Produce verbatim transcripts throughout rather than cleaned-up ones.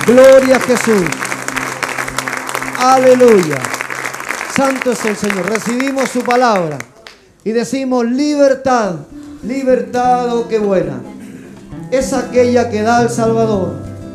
Gloria a Jesús. Aleluya. Santo es el Señor. Recibimos su palabra y decimos libertad. Libertad, oh qué buena. Es aquella que da el Salvador.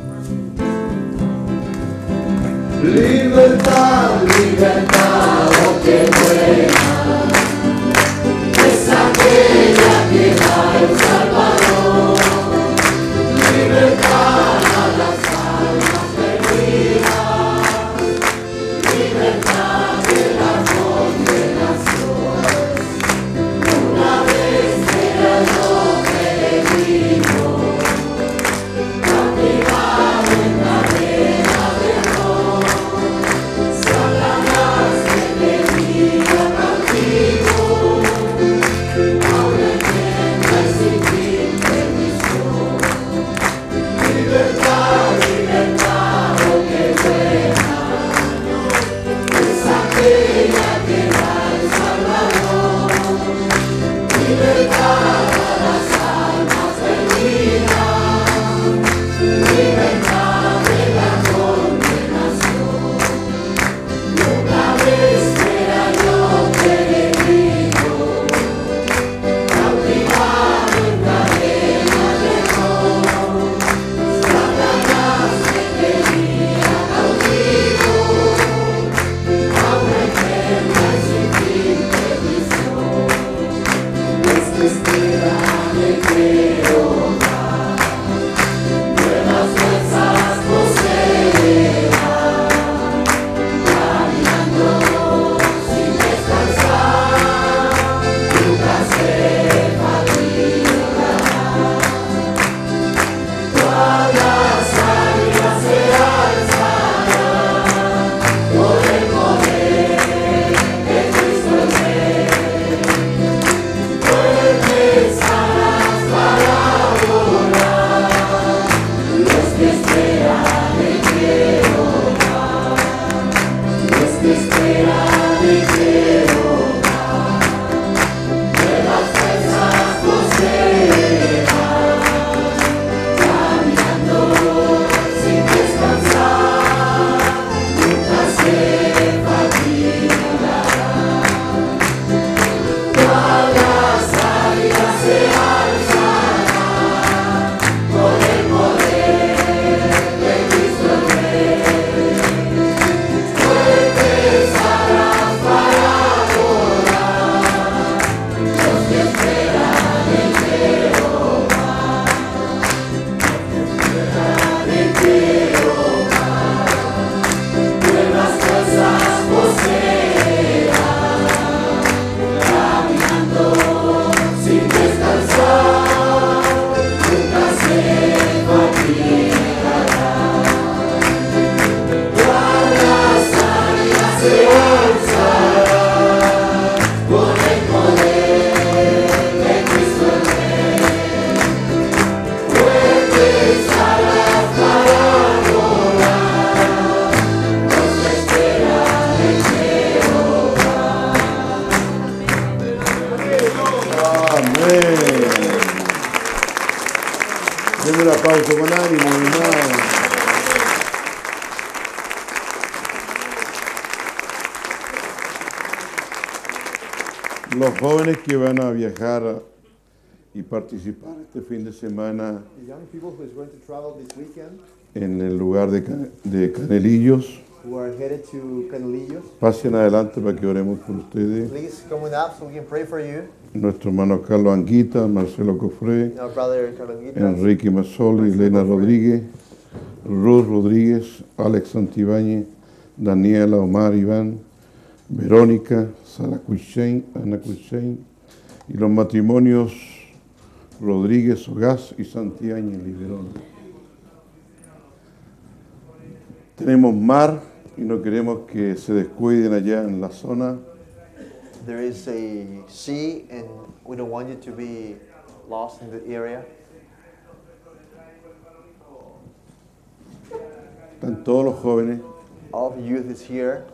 Libertad, libertad, oh qué buena. Es aquella que da el Salvador. Libertad a las almas perdidas. Libertad de la condenación. Una vez era yo peregrino, cautivado en cadena de error. Satanás me tenía cautivo, ahora entiendo el sinfín de misión. Libertad, libertad, oh qué buena, es aquella que da el Salvador. Libertad a las almas perdidas, libertad de la condenación. Una vez era yo peregrino, cautivado en cadena de error. Satanás me tenía cautivo, ahora entiendo el sinfín de misión. Desde espera de Jehová, nuevas fuerzas poseerá, caminando sin descansar, nunca se fatigará. Todas las águilas se alzarán por el poder de Cristo el Rey. Fuertes alas para volar, los que esperan en Jehová, los que esperan en Jehová, nuevas fuerzas poseerán, caminando sin descansar, nunca se fatigarán. Todas las águilas se alzarán por el poder de Cristo el Rey. Fuertes alas para volar, los que esperan en Jehová, esperan en Jehová, nuevas fuerzas poseerán, caminando sin descansar, nunca se fatigarán. Todas las águilas se alzarán por el poder de Cristo el Rey. Fuertes alas para volar, los que esperan en Jehová. Amén. Denme un aplauso con ánimo, hermano. Los jóvenes que van a viajar y participar este fin de semana The young people who is going to travel this weekend, en el lugar de, Ca- de Canelillos, who are headed to Canelillos, pasen adelante para que oremos por ustedes. please come on up so we can pray for you. Nuestro hermano Carlos Anguita, Marcelo Cofré, Our brother Carlos Guitas, Enrique Mazzoli, Elena Rodríguez, Ruth Rodríguez, Alex Santibáñez, Daniela, Omar, Iván, Verónica, Sara Cuichen, Ana Cuichen, y los matrimonios Rodríguez Ogaz y Santibáñez Liberón. Tenemos mar y no queremos que se descuiden allá en la zona. there is a sea and we don't want you to be lost in the area. Están todos los jóvenes. All the youth is here.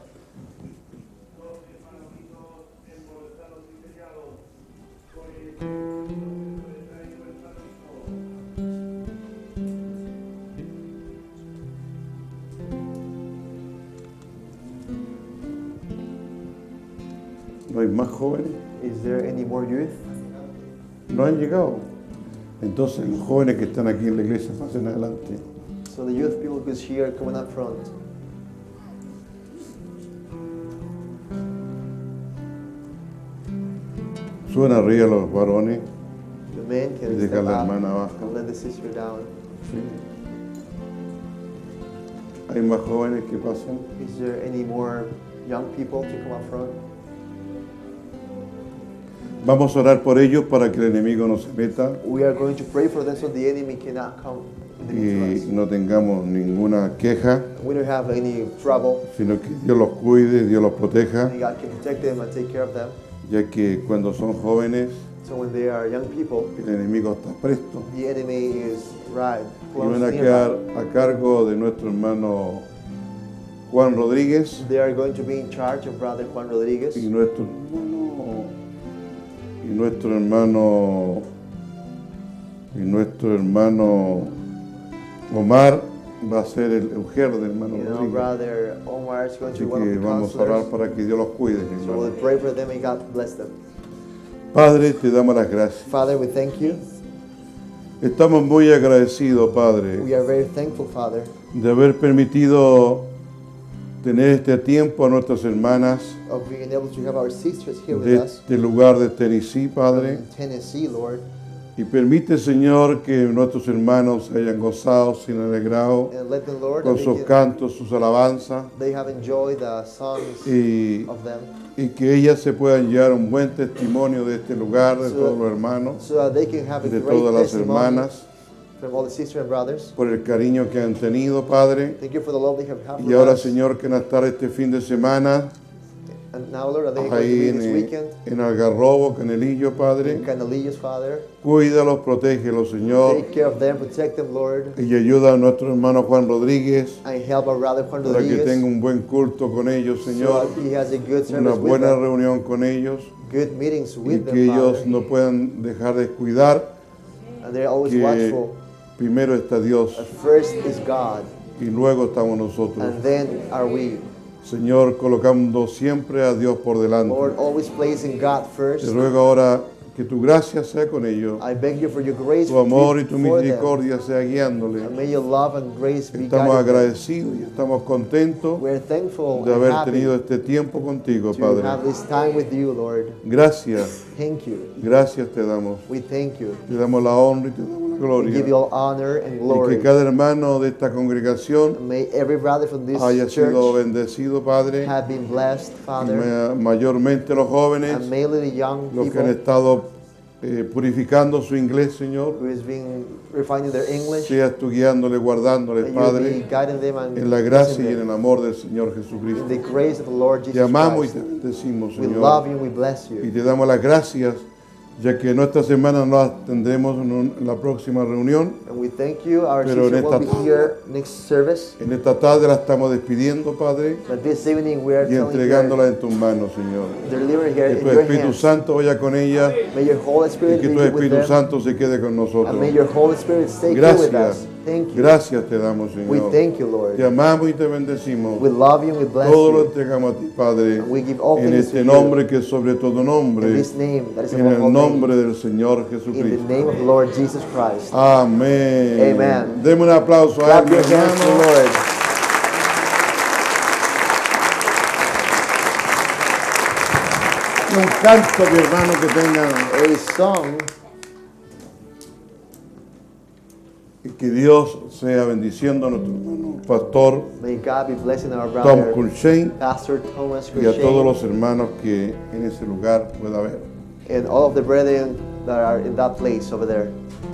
¿No hay más jóvenes? Is there any more youth? No han llegado. Entonces los jóvenes que están aquí en la iglesia pasen adelante. So the youth people who's here coming up front. Suben arriba los varones. The men can Deja step la up hermana abajo. and let the sister down. Sí. ¿Hay más jóvenes que pasen? Is there any more young people to come up front? Vamos a orar por ellos para que el enemigo no se meta We are going to pray for them so the enemy cannot come y into us. no tengamos ninguna queja, We don't have any trouble. sino que Dios los cuide, Dios los proteja, And God can protect them and take care of them. ya que cuando son jóvenes So when they are young people, el enemigo está presto the enemy is right y close van a nearby. quedar a cargo de nuestro hermano Juan Rodríguez They are going to be in charge of Brother Juan Rodriguez y nuestro hermano y nuestro hermano y nuestro hermano Omar va a ser el mujer del hermano You know, Rodríguez. Brother Omar is going to Así be one of que the vamos a orar counselors. para que Dios los cuide, mi So we'll hermano. pray for them and God bless them. Padre, te damos las gracias. Father, we thank you. Estamos muy agradecidos, Padre, We are very thankful, Father, de haber permitido tener este tiempo a nuestras hermanas of being able to have our sisters here with de us este lugar de Tennessee, Padre. in Tennessee, Lord. Y permite, Señor, que nuestros hermanos se hayan gozado, se hayan alegrado And let them, Lord, con that sus they, can, cantos, sus alabanzas, they have enjoyed the songs y, of them, y que ellas se puedan llevar un buen testimonio de este lugar, de So- todos los hermanos, so that they can have a de great todas las testimony hermanas, from all the sisters and brothers. por el cariño que han tenido, Padre. Thank you for the love they have had Y for ahora, us. Señor, que en la tarde este fin de semana, And now, Lord, are they going to ahí be en, this weekend en Algarrobo, Canelillo, in Padre, Canalillos, Father? cuídalos, protégelos, Señor, Take care of them, protect them, Lord, y ayuda a nuestro hermano Juan Rodríguez and help our brother Juan para que Rodriguez tenga un buen culto con ellos, so Señor, that he has a good una service with buena them, reunión con ellos, good meetings y with que them, ellos Father, no puedan dejar de cuidar and they're always que watchful. primero está Dios At first is God, y luego estamos nosotros. and then are we. Señor, colocando siempre a Dios por delante. Lord, always placing God first. Te ruego ahora que tu gracia sea con ellos, I beg you for your grace tu amor y tu for them, misericordia sea guiándole. and may your love and grace be Estamos guiding them. agradecidos y estamos contentos We're thankful de and haber happy tenido este tiempo contigo, to have Padre. this time with you, Lord. Gracias, Thank you. gracias te damos. We thank you. Te damos la honra y te damos la We give you gloria. all honor and Y glory. que cada hermano de esta congregación And may every brother from this haya sido church bendecido, Padre, have been blessed, y Father, ma- mayormente los jóvenes, and mainly the young los que han people estado eh, purificando su inglés, Señor. who is being refining their English. Seas tú guiándoles, guardándoles, That you will be Padre, guiding them and en la gracia blessing y en them. el amor del Señor In Jesucristo. the grace of the Lord Te Jesus amamos y te Christ. bendecimos, We Señor. love you and we bless Y you. te damos las gracias, ya que nuestra semana no las tendremos en un- en la próxima reunión. And we thank you. Our Pero en sister will esta be tarde- here next service. En esta tarde la estamos despidiendo, Padre, But this evening we are y telling entregándola you, en tus manos, Señor. deliver here Que in tu your Espíritu hands. Santo vaya con ella May your Holy y Spirit que be tu with Espíritu them. Santo se quede con nosotros. And may your Holy Spirit stay here with Gracias, us. Thank you. gracias te damos, We Señor. thank you, Lord. Te amamos y te bendecimos. We love you and we bless Todo lo you. entregamos a ti, Padre, And we give all en things este to nombre que es sobre todo In nombre, this name, that is en above el all nombre names. del Señor In the Jesucristo. name of the Lord Jesus Christ. Amén. Amen. Deme un aplauso a él, Clap mi your hands to the hermano. Lord. Un canto, mi hermano, que tengan. A song. Y que Dios sea bendiciendo a nuestro hermano pastor May God be blessing our Tom brother, Culshane Pastor Thomas y a todos Crochet, los hermanos que en ese lugar pueda haber. and all of the brethren that are in that place over there.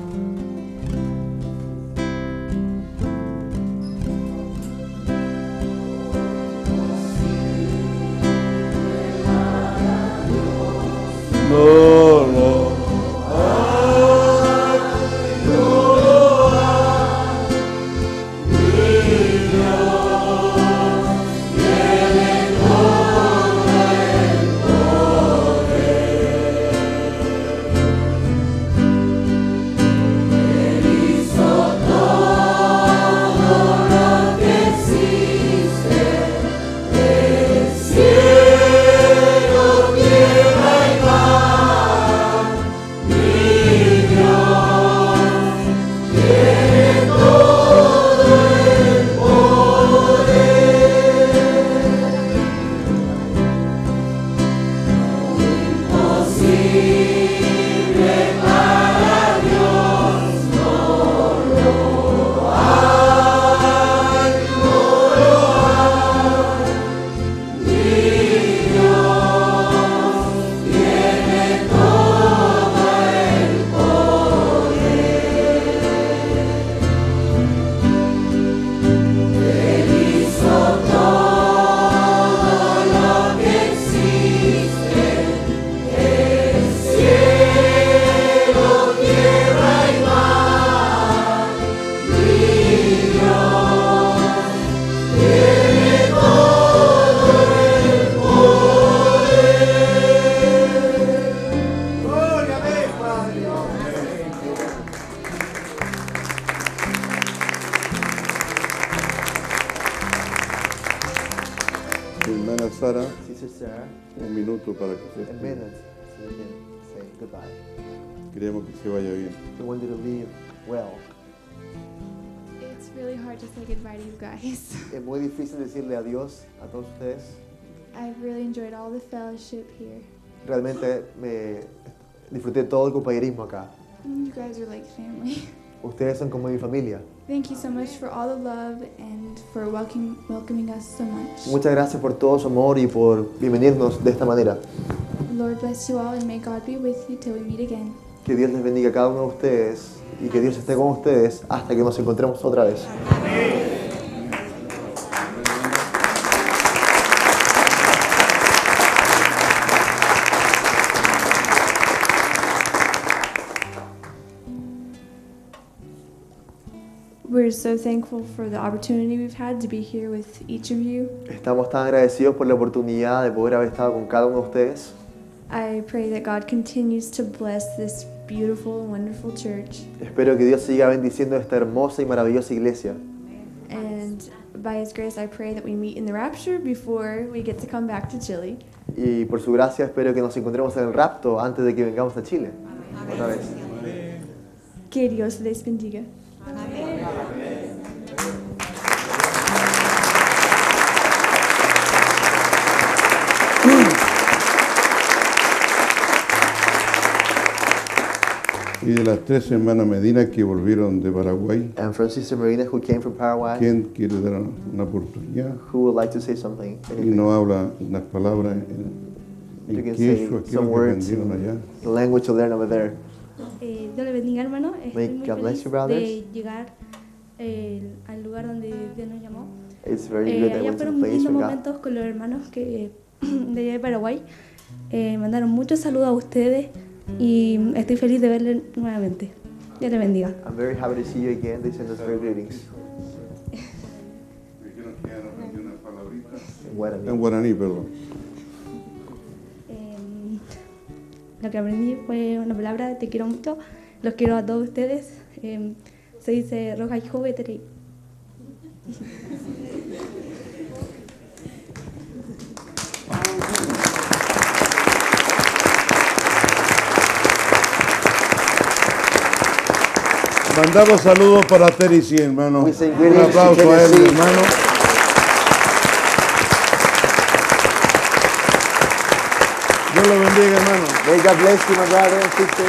No, no. Sara Sister Sarah, un minuto para que se a despida. minute so we can say goodbye. Queremos que se vaya bien. We want you to leave well. It's really hard to say goodbye to you guys. Es muy difícil decirle adiós a todos ustedes. I've really enjoyed all the fellowship here. Realmente me disfruté todo el compañerismo acá. You guys are like family. Ustedes son como mi familia. Thank you so much for all the love and for welcome, welcoming us so much. Muchas gracias por todo su amor y por bienvenirnos de esta manera. Lord bless you all and may God be with you till we meet again. Que Dios les bendiga a cada uno de ustedes y que Dios esté con ustedes hasta que nos encontremos otra vez. We're so thankful for the opportunity we've had to be here with each of you. Estamos tan agradecidos por la oportunidad de poder haber estado con cada uno de ustedes. I pray that God continues to bless this beautiful and wonderful church. Espero que Dios siga bendiciendo esta hermosa y maravillosa iglesia. And by His grace, I pray that we meet in the rapture before we get to come back to Chile. Y por su gracia espero que nos encontremos en el rapto antes de que vengamos a Chile. Otra vez. Que Dios les bendiga. Y de las tres hermanas Medina que volvieron de Paraguay, And from Sister Marina, who came from Paraguay, ¿quién quiere dar una oportunidad? who would like to say something? Y nos habla unas palabras en, You en can quechua, say que es some lo que words aprendieron in allá. the language you learn over there. Eh, Dios le bendiga, hermano. Estoy May muy God bless feliz you, brothers. de llegar eh, al lugar donde Dios nos llamó. It's very Eh, good that I allá went to the fueron muy place lindos where God. momentos con los hermanos que de allá de Paraguay. Eh, mandaron muchos saludos a ustedes y estoy feliz de verle nuevamente. Dios le bendiga. I'm very happy to see you again. They send us great greetings. En guaraní. En guaraní, perdón. Eh, lo que aprendí fue una palabra, te quiero mucho, los quiero a todos ustedes. Eh, se dice roja y joven. Mandamos saludos para Tennessee, hermano. We send Un greetings to aplauso a él, Tennessee. hermano. Dios lo bendiga, hermano. May God bless you, my brother and sisters.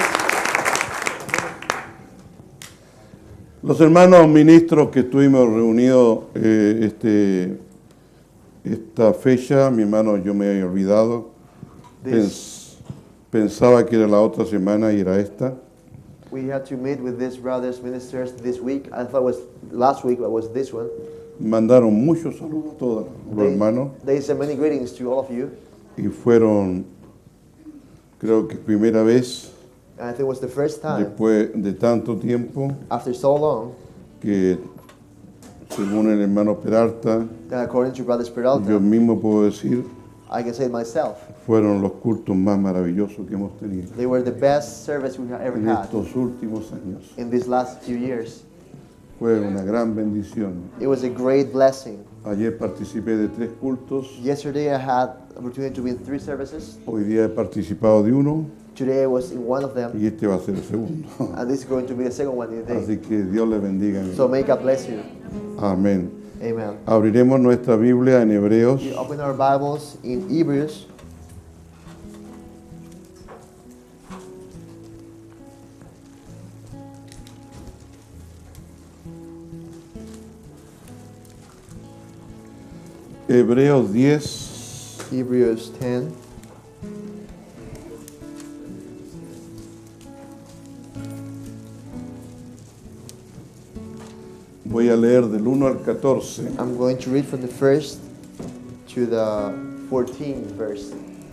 Los hermanos ministros que estuvimos reunidos eh, este, esta fecha, mi hermano, yo me había olvidado. Pens- pensaba que era la otra semana y era esta. We had to meet with these brothers ministers this week. I thought it was last week, but it was this one. Mandaron muchos saludos a todos los They, hermanos they send many greetings to all of you. y fueron, creo que primera vez And I think it was the first time, después de tanto tiempo after so long, que, según el hermano Peralta, that according to Brother yo Peralta, mismo puedo decir, I can say it myself, fueron los cultos más maravillosos que hemos tenido they were the best service we have ever en had estos últimos años. in these last few years. Fue una gran bendición. It was a great blessing. Ayer participé de tres cultos, Yesterday I had opportunity to be in three services. hoy día he participado de uno Today I was in one of them, y este va a ser el segundo. and this is going to be the second one today. Así que Dios le bendiga. So may God bless you. Amén. Amen. Abriremos nuestra Biblia en Hebreos, We open our Bibles in Hebrews. Hebreos diez, Hebrews ten. voy a leer del uno al catorce. I'm going to read from the first to the fourteenth verse.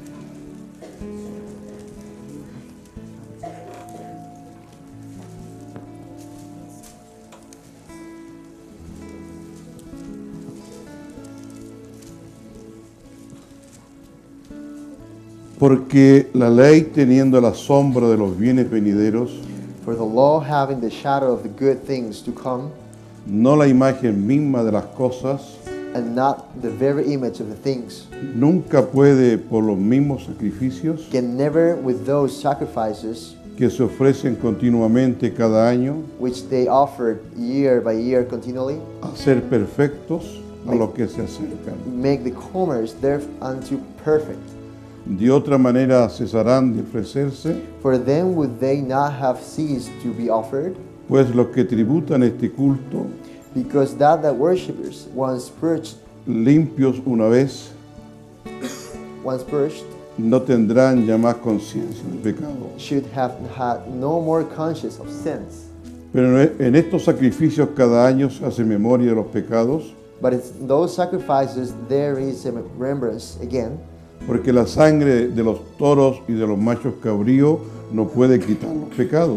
Porque la ley, teniendo la sombra de los bienes venideros, For the law having the shadow of the good things to come, no la imagen misma de las cosas, and not the very image of the things. Nunca puede por los mismos sacrificios Can never with those sacrifices que se ofrecen continuamente cada año which they offered year by year continually a ser perfectos a los que se acercan. make the comers thereunto perfect. De otra manera cesarán de ofrecerse, For then would they not have ceased to be offered? pues los que tributan este culto, Because that that worshippers once purged, limpios una vez, once purged, no tendrán ya más conciencia del pecado. should have had no more conscience of sins. Pero en estos sacrificios cada año se hace memoria de los pecados, But in those sacrifices there is a remembrance again, porque la sangre de los toros y de los machos cabríos no puede quitar los pecados.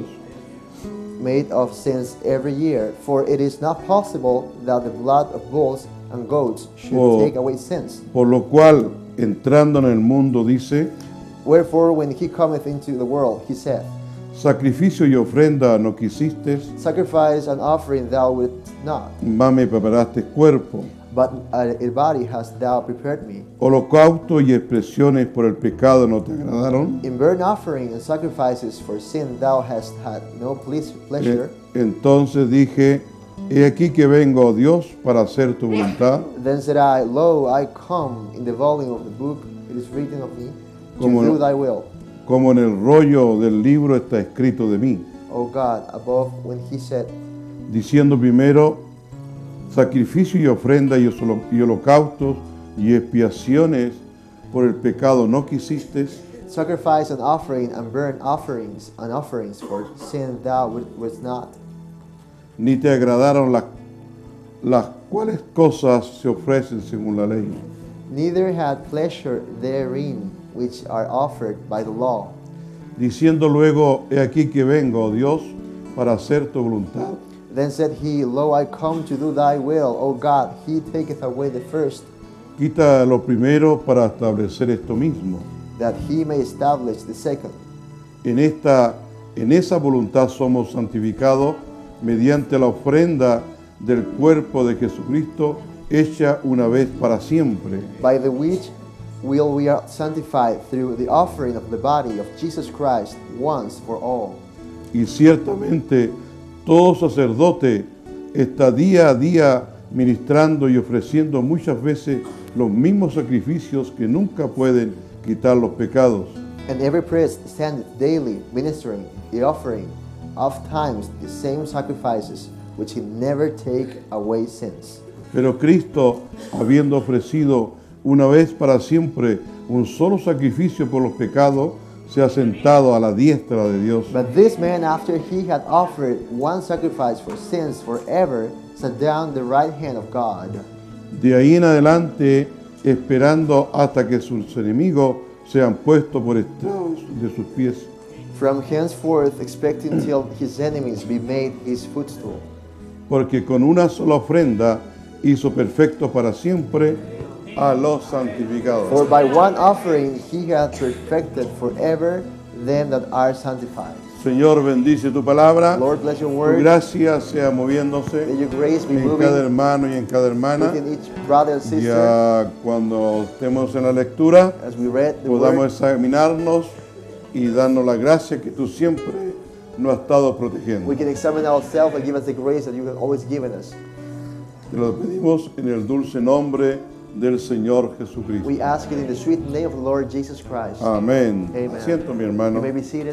made of sins every year. For it is not possible that the blood of bulls and goats should Oh. take away sins. Por lo cual, entrando en el mundo, dice, Wherefore when he cometh into the world, he said, sacrificio y ofrenda no quisiste, Sacrifice and offering thou wilt not, mas me preparaste cuerpo. but a body hast thou prepared me. Holocausto y expresiones por el pecado no te agradaron. In burnt offering and sacrifices for sin thou hast had no pleas- pleasure. Eh, Entonces dije, he aquí que vengo, oh Dios, para hacer tu voluntad, Then said I, Lo, I come. In the volume of the book it is written of me, to Como do no- thy will, como en el rollo del libro está escrito de mí, O God, above when he said, diciendo primero, sacrificio y ofrenda y holo- y holocaustos y expiaciones por el pecado no quisiste, Sacrifice and offering and burnt offerings and offerings for sin thou wilt- wouldst not, ni te agradaron las, las cuales cosas se ofrecen según la ley. neither had pleasure therein which are offered by the law. Diciendo luego, he aquí que vengo, oh Dios, para hacer tu voluntad. Then said he, Lo, I come to do thy will, O God. He taketh away the first, Quita lo primero para establecer esto mismo. that he may establish the second. En, esta, en esa voluntad somos santificados mediante la ofrenda del cuerpo de Jesucristo hecha una vez para siempre. By the which will we are sanctified through the offering of the body of Jesus Christ once for all. Y ciertamente todo sacerdote está día a día ministrando y ofreciendo muchas veces los mismos sacrificios que nunca pueden quitar los pecados. And every priest standeth daily ministering, the offering, oft times the same sacrifices, which he never take away sins. Pero Cristo, habiendo ofrecido una vez para siempre un solo sacrificio por los pecados, se ha sentado a la diestra de Dios. But this man, after he had offered one sacrifice for sins forever, sat down the right hand of God. De ahí en adelante, esperando hasta que sus enemigos sean puestos por estrados de sus pies. From henceforth, expecting till his enemies be made his footstool. Porque con una sola ofrenda hizo perfecto para siempre a los santificados. For by one offering he hath perfected forever them that are sanctified. Señor, bendice tu palabra. Lord, bless your Tu word. gracia sea moviéndose May your grace be en cada moving hermano y en cada hermana. within each brother and sister. Ya cuando estemos en la lectura, As we read the podamos word, examinarnos y darnos la gracia que tú siempre nos has estado protegiendo. we can examine ourselves and give us the grace that you have always given us. Te lo pedimos en el dulce nombre del Señor Jesucristo. We ask it in the sweet name of the Lord Jesus Christ. Amén. Amen. Siento, mi You hermano. may be seated.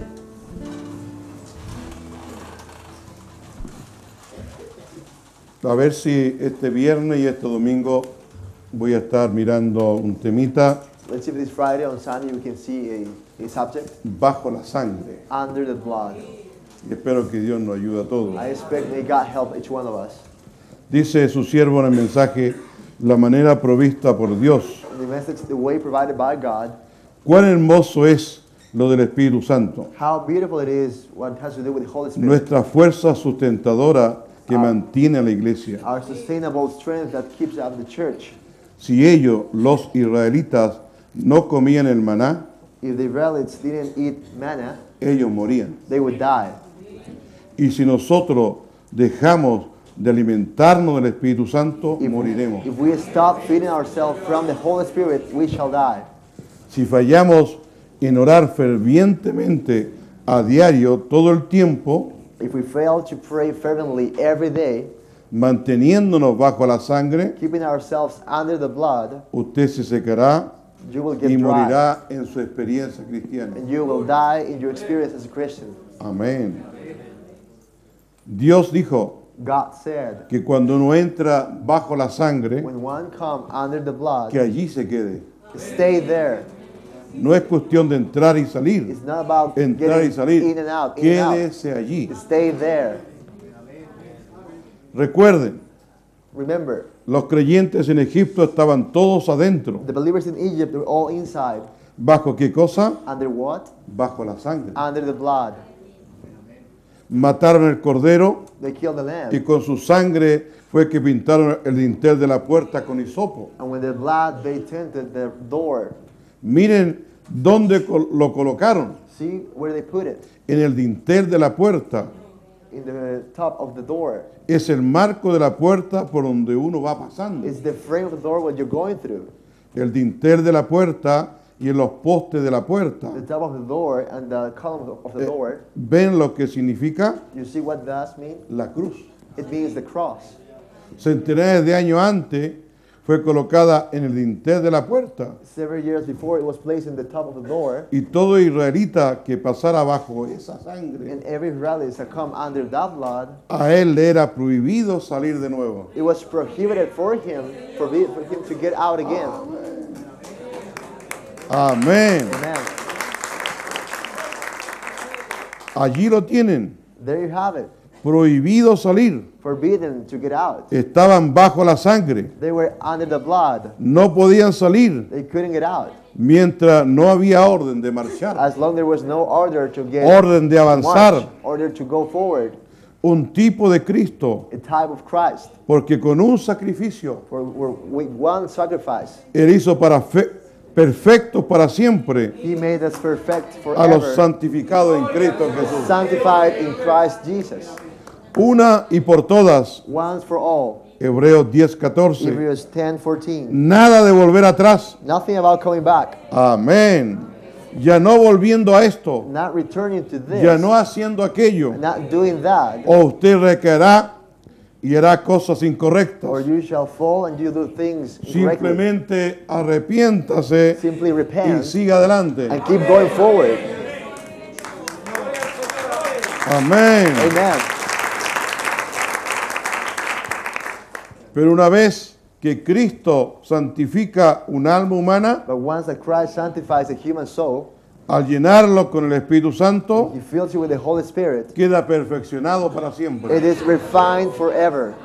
A ver si este viernes y este domingo voy a estar mirando un temita Let's see if this Friday on Sunday we can see a, a subject bajo la sangre. under the blood. Y espero que Dios nos ayude a todos. I expect may God help each one of us. Dice su siervo en el mensaje, la manera provista por Dios. In the message, the way provided by God, Cuán hermoso es lo del Espíritu Santo. how beautiful it is what has to do with the Holy Spirit. Nuestra fuerza sustentadora que mantiene a la iglesia. Our sustainable strength that keeps up the church. Si ellos, los israelitas, no comían el maná, If the Israelites didn't eat manna, ellos morían. they would die. Y si nosotros dejamos de alimentarnos del Espíritu Santo, If, moriremos. if we stop feeding ourselves from the Holy Spirit, we shall die. Si fallamos en orar fervientemente a diario todo el tiempo, If we fail to pray fervently every day, manteniéndonos bajo la sangre, keeping ourselves under the blood, usted se secará you will get y dry. morirá en su experiencia cristiana. And you will die in your experience as a Christian. Amén. Dios dijo God said, que cuando uno entra bajo la sangre, when one come under the blood, que allí se quede. stay there. No es cuestión de entrar y salir. It's not about Entrar y getting salir. in and out, in and out. Quédese allí. Stay there. Recuerden, Remember, los creyentes en Egipto estaban todos adentro. the believers in Egypt were all inside. ¿Bajo qué cosa? Under what? Bajo la sangre. Under the blood. Mataron el cordero They killed the lamb. y con su sangre fue que pintaron el dintel de la puerta con hisopo. And with the blood, they tinted the door. Miren dónde col- lo colocaron. See where they put it? En el dintel de la puerta. In the top of the door. Es el marco de la puerta por donde uno va pasando. It's the frame of the door what you're going through. El dintel de la puerta y en los postes de la puerta. The top of the door and the column of the Eh, door. ¿Ven lo que significa? You see what that means? La cruz. It means the cross. Centenares de años antes fue colocada en el dintel de la puerta. Several years before, it was placed in the top of the door. Y todo israelita que pasara bajo esa sangre, And every Israelite that come under that blood, a él le era prohibido salir de nuevo. it was prohibited for him, for the- for him to get out again. Amén. Amen. Allí lo tienen. There you have it. Prohibido salir. Forbidden to get out. Estaban bajo la sangre. They were under the blood. No podían salir They couldn't get out. mientras no había orden de marchar, As long there was no order to get orden de avanzar, march, order to go forward. un tipo de Cristo, A type of Christ. porque con un sacrificio For, for with one sacrifice, Él hizo para fe- perfectos para siempre He made us perfect a los forever. santificados en Cristo Jesús. Sanctified in Christ Jesus. Una y por todas, Once for all. Hebreos diez catorce. Hebrews ten fourteen. Nada de volver atrás. Nothing about coming back. Amén. Ya no volviendo a esto, Not returning to this. ya no haciendo aquello, Not doing that. o usted recaerá y hará cosas incorrectas. Or you shall fall and you do things incorrectly. Simplemente arrepiéntase Simply y repent siga adelante. and keep going forward. Amén. Amen. Pero una vez que Cristo santifica un alma humana, But once that Christ sanctifies a human soul, al llenarlo con el Espíritu Santo, He fills you with the Holy Spirit. queda perfeccionado para It siempre. is refined forever.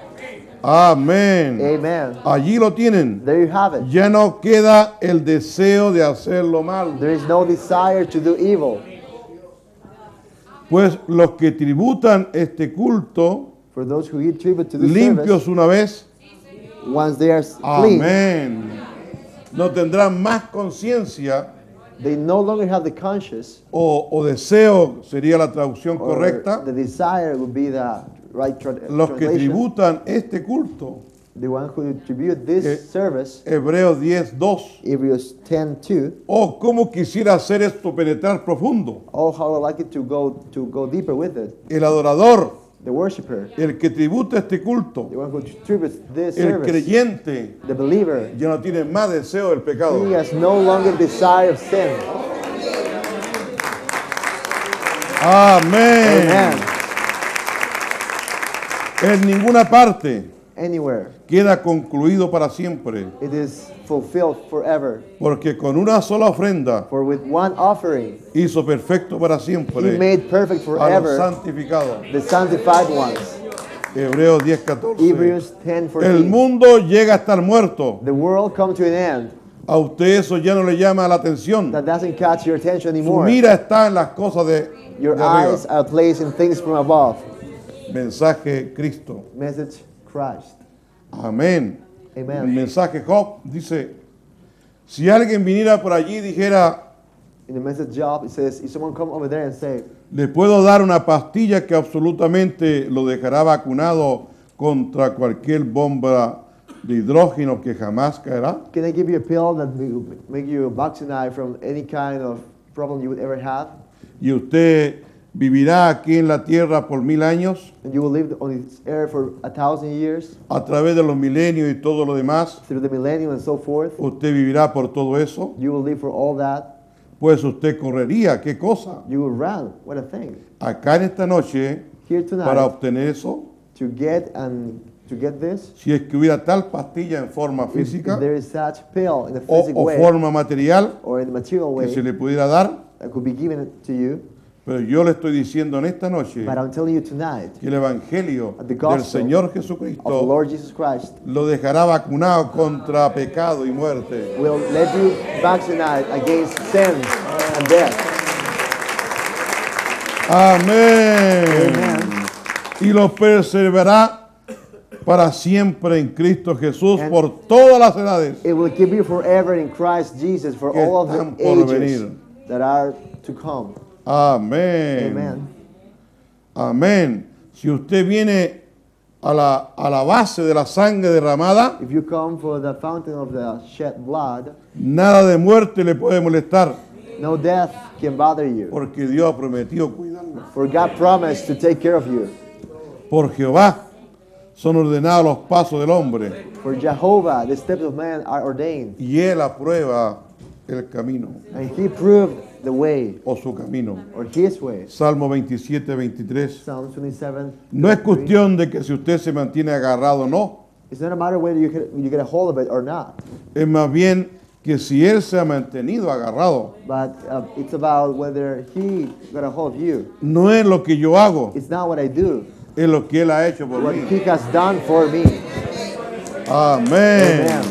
Amén. Amen. Allí lo tienen. There you have it. Ya no queda el deseo de hacerlo mal. There is no desire to do evil. Pues los que tributan este culto, For those who eat tribute to the limpios service, una vez, once they are clean, amén, no tendrán más conciencia they no longer have the conscience, o, o deseo, sería la traducción or correcta, the desire would be the right tra- los que translation. tributan este culto. The one who tribute this Eh, service, Hebreos diez dos. Hebrews ten two. Oh, cómo quisiera hacer esto penetrar profundo. Oh, how I like it to go to go deeper with it. El adorador, The worshiper, el que tributa este culto, the one who tributes this el service, creyente, the believer, ya no tiene más deseo del pecado. he has no longer desire of sin. Amén. Amen. En ninguna parte Anywhere. queda concluido para siempre, It is fulfilled forever. porque con una sola ofrenda For with one offering, hizo perfecto para he siempre made perfect a los forever santificados. the sanctified ones. Hebreos diez catorce. Hebrews ten El fourteen. mundo llega a estar muerto. The world come to an end. A usted eso ya no le llama la atención. That doesn't catch your attention Su anymore. mira está en las cosas de, Your de arriba. eyes are placed in things from above. Mensaje Cristo. Message Christ. Amén. El Amen. mensaje Job dice, si alguien viniera por allí y dijera, In the message Job, it says, if someone come over there and say, le puedo dar una pastilla que absolutamente lo dejará vacunado contra cualquier bomba de hidrógeno que jamás caerá? Can I give you a pill that will make you vaccinate from any kind of problem you would ever have? Y usted vivirá aquí en la tierra por mil años, And you will live on this earth for a thousand years, a través de los milenios y todo lo demás. through the millennium and so forth. Usted vivirá por todo eso. You will live for all that. Pues usted correría, ¿qué cosa? You will run. What a thing. Acá en esta noche, Here para tonight, obtener eso, to get and to get this, si es que hubiera tal pastilla en forma if física there is such pill in a o, physical o way forma material or in the material que se way le pudiera dar, that could be given to you, pero yo le estoy diciendo en esta noche but I'm telling you tonight, que el Evangelio The del gospel Señor of the Jesucristo Lord Jesus Christ lo dejará vacunado contra pecado y muerte. will let you vaccinate against sin and death. Amén. Amen. Y lo preservará para siempre en Cristo Jesús And- por todas las edades. It will keep you forever in Christ Jesus for Que all of están the por ages venir. that are to come. Amén. Amen. Amén. Si usted viene a la, a la base de la sangre derramada, If you come for the fountain of the shed blood, nada de muerte le puede molestar, no death can bother you. porque Dios ha prometido cuidarlo. For God promised to take care of you. Por Jehová son ordenados los pasos del hombre, For Jehovah, the steps of man are ordained, y Él aprueba el camino and He proved the way, o su camino. or His way. Salmo veintisiete, veintitrés. Psalm twenty-seven. No es cuestión de que si usted se mantiene agarrado o no, It's not a matter whether you, can, you get a hold of it or not, es más bien que si Él se ha mantenido agarrado, but uh, it's about whether He got a hold of you. no es lo que yo hago, It's not what I do, es lo que Él ha hecho por what mí. He has done for me. Amén. Amen.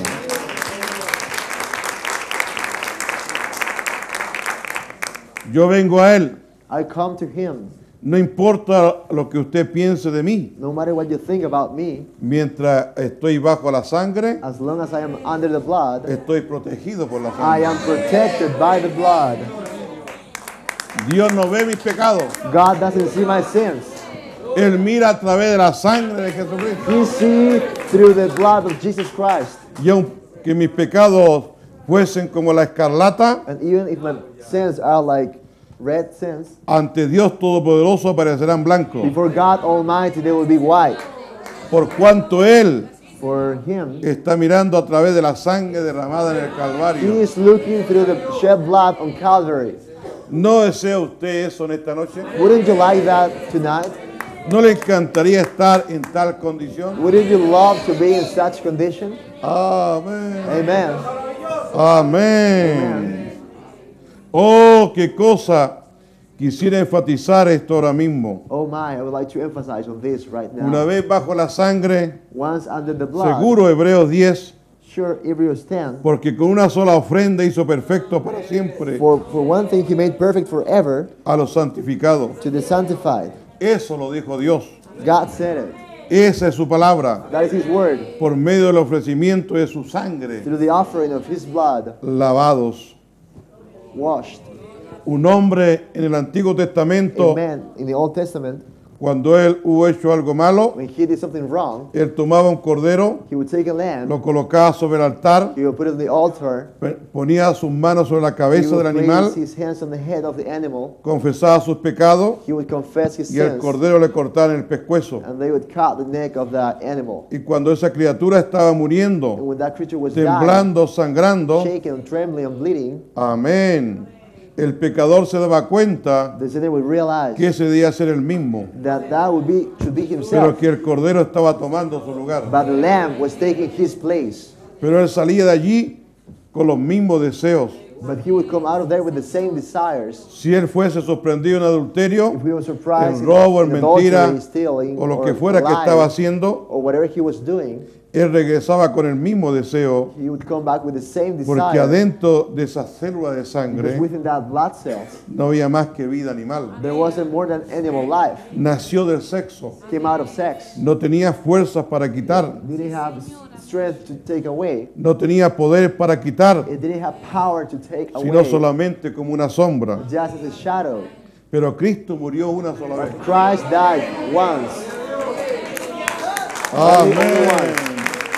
Yo vengo a Él. I come to Him. No importa lo que usted piense de mí, No matter what you think about me, mientras estoy bajo la sangre, as long as I am under the blood, estoy protegido por la I sangre. am protected by the blood. Dios no ve mis pecados. God doesn't see my sins. Él mira a través de la sangre de Jesucristo. He sees through the blood of Jesus Christ. Y aunque mis pecados fuesen como la escarlata, And even if my sins are like red sins, ante Dios Todopoderoso aparecerán blancos. before God Almighty they will be white. Por cuanto Él For Him, está mirando a través de la sangre derramada en el He Calvario. is looking through the shed blood on Calvary. ¿No desea usted eso en esta noche? Wouldn't you like that tonight? ¿No le encantaría estar en tal condición? Wouldn't you love to be in such condition? Amén. Amen. Amén. Oh, qué cosa. Quisiera enfatizar esto ahora mismo. Oh my, I would like to emphasize on this right now. Una vez bajo la sangre, Once under the blood, seguro Hebreos diez, sure, Hebrews ten, porque con una sola ofrenda hizo perfecto para siempre for, for one thing He made perfect forever a los santificados. to the sanctified. Eso lo dijo Dios. God said it. Esa es su palabra. That is His word. Por medio del ofrecimiento de su sangre, Through the offering of His blood, lavados. washed. Un hombre en el Antiguo Testamento, Amen. In the Old Testament, cuando él hubo hecho algo malo, when he did something wrong, él tomaba un cordero, he would take a lamb, lo colocaba sobre el altar, he would put it on the altar, pe- ponía sus manos sobre la he cabeza would del place animal, his hands on the head of the animal, confesaba sus pecados he would confess his y el sins, cordero le cortaba en el pescuezo. and they would cut the neck of the animal. Y cuando esa criatura estaba And muriendo, when that creature was dying, temblando, sangrando, shaking, trembling, and bleeding, amén, el pecador se daba cuenta the sinner would realize que ese día ser el mismo, that that would be should be pero himself, que el cordero estaba tomando su lugar. but the lamb was taking his place. Pero él salía de allí con los mismos deseos. But he would come out of there with the same desires. Si él fuese sorprendido en adulterio, If we were surprised en robo, en in mentira, adultery, stealing, o lo or que fuera que lying, estaba haciendo, or whatever he was doing, él regresaba con el mismo deseo, he would come back with the same porque desire. adentro de esa célula de Because sangre within that blood cells, no había más que vida animal. there wasn't more than animal life. Nació del sexo, Came out of sex. no tenía fuerzas para quitar, Didn't have s- strength to take away. no tenía poder para quitar, It didn't have power to take sino away. solamente como una sombra. Just as a shadow. Pero Cristo murió una sola vez. Christ died once. Only- only Amén. one.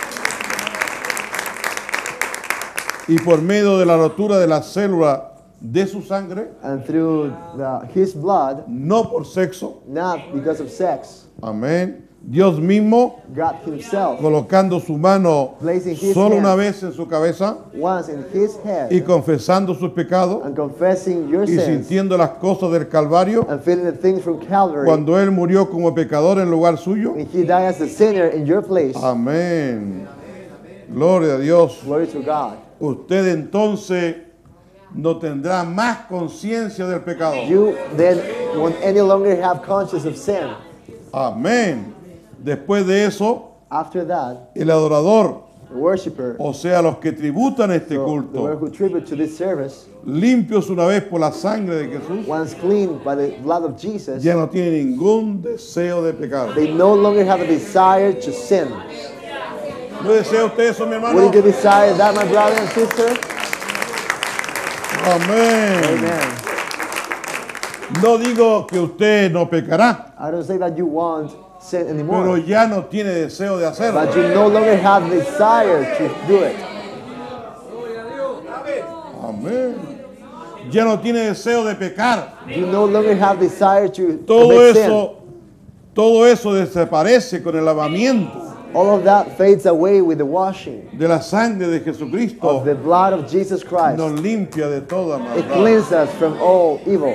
Y por medio de la rotura de la célula de su sangre, And through the, his blood, no por sexo, not because of sex, amén, Dios mismo God himself, colocando su mano Placing his solo hand. una vez en su cabeza once in his head, y confesando sus pecados and confessing your y sins, sintiendo las cosas del Calvario, and feeling the things from Calvary, cuando Él murió como pecador en lugar suyo. when he died as a sinner in your place. Amén. Gloria a Dios. Glory to God. Usted entonces no tendrá más conciencia del pecado. You then won't any longer have conscience of sin. Amén. Después de eso, After that, el adorador, the worshiper, o sea, los que tributan este so the one culto, who tribute to this service, limpios una vez por la sangre de Jesús, once cleaned by the blood of Jesus, ya no tiene ningún deseo de pecar. they no longer have a desire to sin. ¿No desea usted eso, mi hermano? Wouldn't you desire that, my brother and sister? Amén. Amen. No digo que usted no pecará, I don't say that you want sin pero anymore, ya no tiene deseo de hacerlo. but you no longer have desire to do it. Amén. Ya no tiene deseo de pecar. You no longer have desire to Todo commit sin. eso, todo eso desaparece con el lavamiento All of that fades away with the washing de la sangre de Jesucristo. of the blood of Jesus Christ. Nos limpia de toda It maldad. cleanses us from all evil.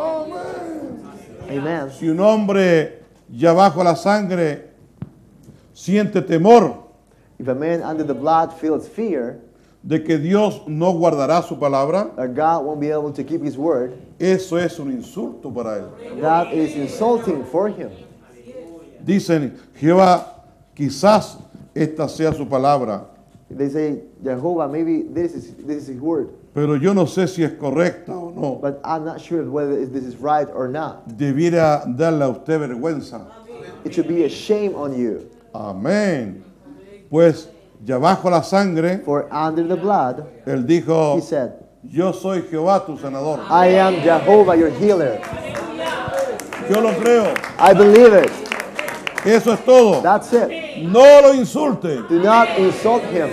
Amen. Si un hombre ya bajo la sangre siente temor If a man under the blood feels fear de que Dios no guardará su palabra, that God won't be able to keep his word, eso es un insulto para él. that is insulting for him. Dicen, Jehová, quizás esta sea su palabra, They say, Jehovah, maybe this is this is his word, pero yo no sé si es correcta o no. but I'm not sure whether this is right or not. Debiera darle a usted vergüenza. It should be a shame on you. Amén. Pues ya bajo la sangre, For under the blood, él dijo, he said, yo soy Jehová tu sanador. I am Jehovah, your healer. Yo lo creo. I believe it. Eso es todo. That's it. No lo insulte. Do not insult him.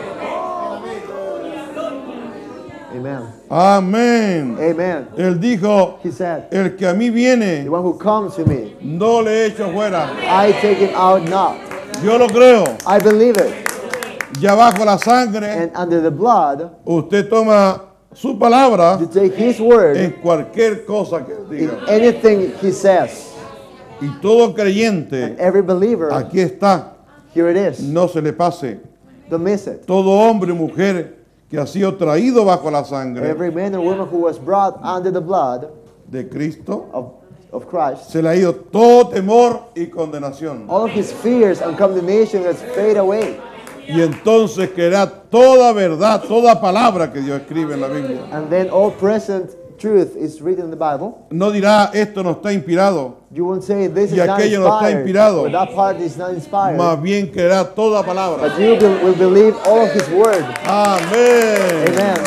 Amen. Amén. Amen. Él dijo, He said, el que a mí the viene, one who comes to me, no le echo fuera. I take him out not. Yo lo creo. I believe it. Ya bajo la sangre, And under the blood, usted toma su palabra you take his word en cualquier cosa que él in diga. anything he says. Y todo creyente, Every believer, aquí está, here it is. no se le pase. Don't miss it. Todo hombre y mujer que ha sido traído bajo la sangre Every man and woman who was brought under the blood de Cristo, of, of Christ, se le ha ido todo temor y condenación. all of his fears and condemnation has fade away. Y entonces creerá toda verdad, toda palabra que Dios escribe en la Biblia. And then all present truth is written in the Bible. No dirá, esto no está inspirado, You won't say this Y is not aquello no está inspired, inspirado. or that part is not inspired. más bien creerá toda palabra. But you will, will believe all of his word. Amén. Amen.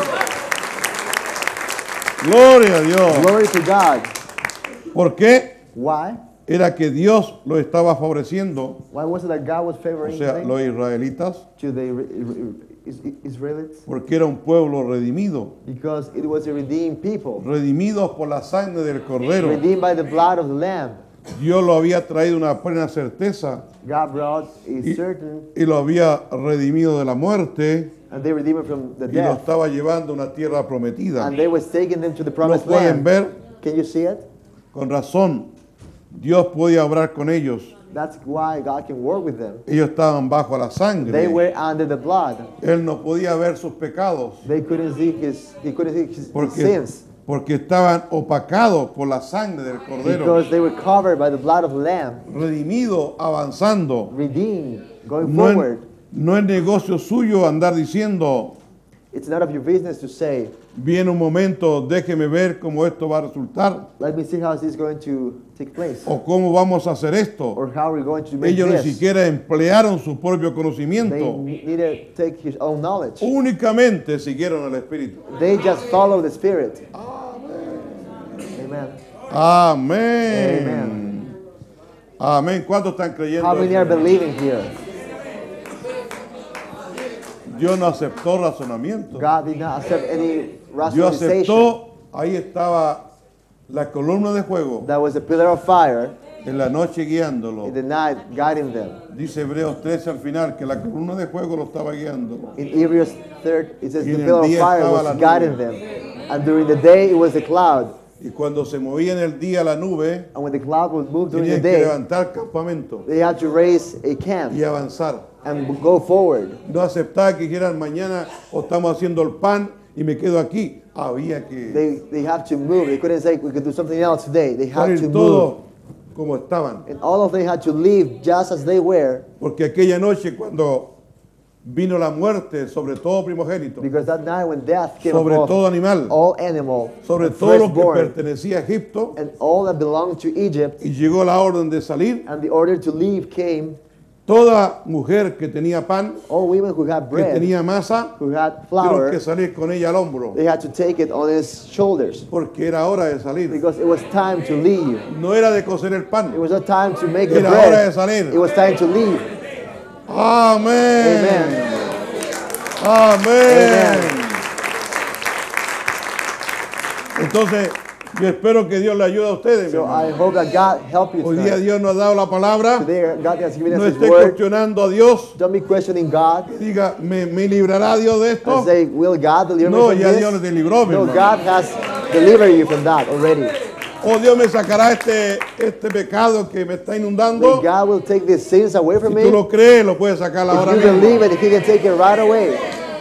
Gloria a Dios. Glory to God. ¿Por qué? Why? Era que Dios lo estaba favoreciendo, Why was it that God was o favoring sea, them los israelitas, to the Isra- Is- Israelites? porque era un pueblo redimido, Because it was a redeemed people, redimidos por la sangre del Cordero. redeemed by the blood of the Lamb. Dios lo había traído una plena certeza God brought a y, certain, y lo había redimido de la muerte and they redeemed him from the y lo death, estaba llevando a una tierra prometida. and they was taking them to the ¿Lo promised pueden land. ver? Can you see it? Con razón, Dios podía obrar con ellos. That's why God can work with them. Ellos estaban bajo la They sangre. were under the blood. Él no podía ver sus pecados They couldn't see his, he couldn't see his, his porque, sins porque estaban opacados por la sangre del Cordero. because they were covered by the blood of the Lamb, Redimido, avanzando. redeemed, going No forward. es, no es negocio suyo andar diciendo, It's none of your business to say, viene un momento, déjeme ver cómo esto va a resultar let me see how this is going to take place, o cómo vamos a hacer esto. or how we're going to make Ellos ni this. siquiera emplearon su propio They conocimiento. need to take his own knowledge. Únicamente siguieron al Espíritu. They just follow the Spirit. Amen. Amén. Amen. Amén. ¿Cuántos están creyendo? How many eso? are believing here? Dios no aceptó razonamiento. God did not accept any Dios rationalization. aceptó, ahí estaba la columna de fuego That was a pillar of fire en la noche guiándolo. in the night, guiding them. Dice Hebreos trece al final que la columna de fuego lo estaba guiando. In Hebrews third, it says Y the en el pillar of día fire estaba la was nube. guiding them. And during the day, it was the cloud. Y cuando se movía en el día la nube, And when the cloud would move during the tenían que day, levantar campamento they had to raise a camp y avanzar. and go forward. No aceptaba que dijeran mañana o estamos haciendo el pan y me quedo aquí. Había que They they have to move. They couldn't say we could do something else today. They had poner to move. todo como estaban. And all of them had to leave just as they were, Porque aquella noche cuando vino la muerte sobre todo primogénito, because that night when death came sobre upon todo animal, all animal, sobre and todo lo que firstborn, pertenecía a Egipto, and all that belonged to Egypt, y llegó la orden de salir, and the order to leave came, toda mujer que tenía pan, all women who had que bread, tenía masa, who had tuvieron flour, que salir con ella al hombro, they had to take it on his shoulders, porque era hora de salir. because it was time to leave. No era de cocer el pan. It was not time to make the Era hora de bread. salir. It was time to leave. Amén. Amen. Amén. Amen. Entonces, yo espero que Dios le ayude a ustedes. mi So hermano. I hope that God help you Hoy día tonight. Dios nos ha dado la palabra. Today God has given No us His esté word. cuestionando a Dios. Don't be questioning God Diga, ¿me, me librará Dios de esto? and say, will God deliver No, me from ya this? Dios te libró, mi No, hermano. God has delivered you from that already. O Dios me sacará este, este pecado que me está Then inundando. God will take these sins away Si from tú me. lo crees, lo puedes sacar ahora If you mismo. believe it, He can take it right away.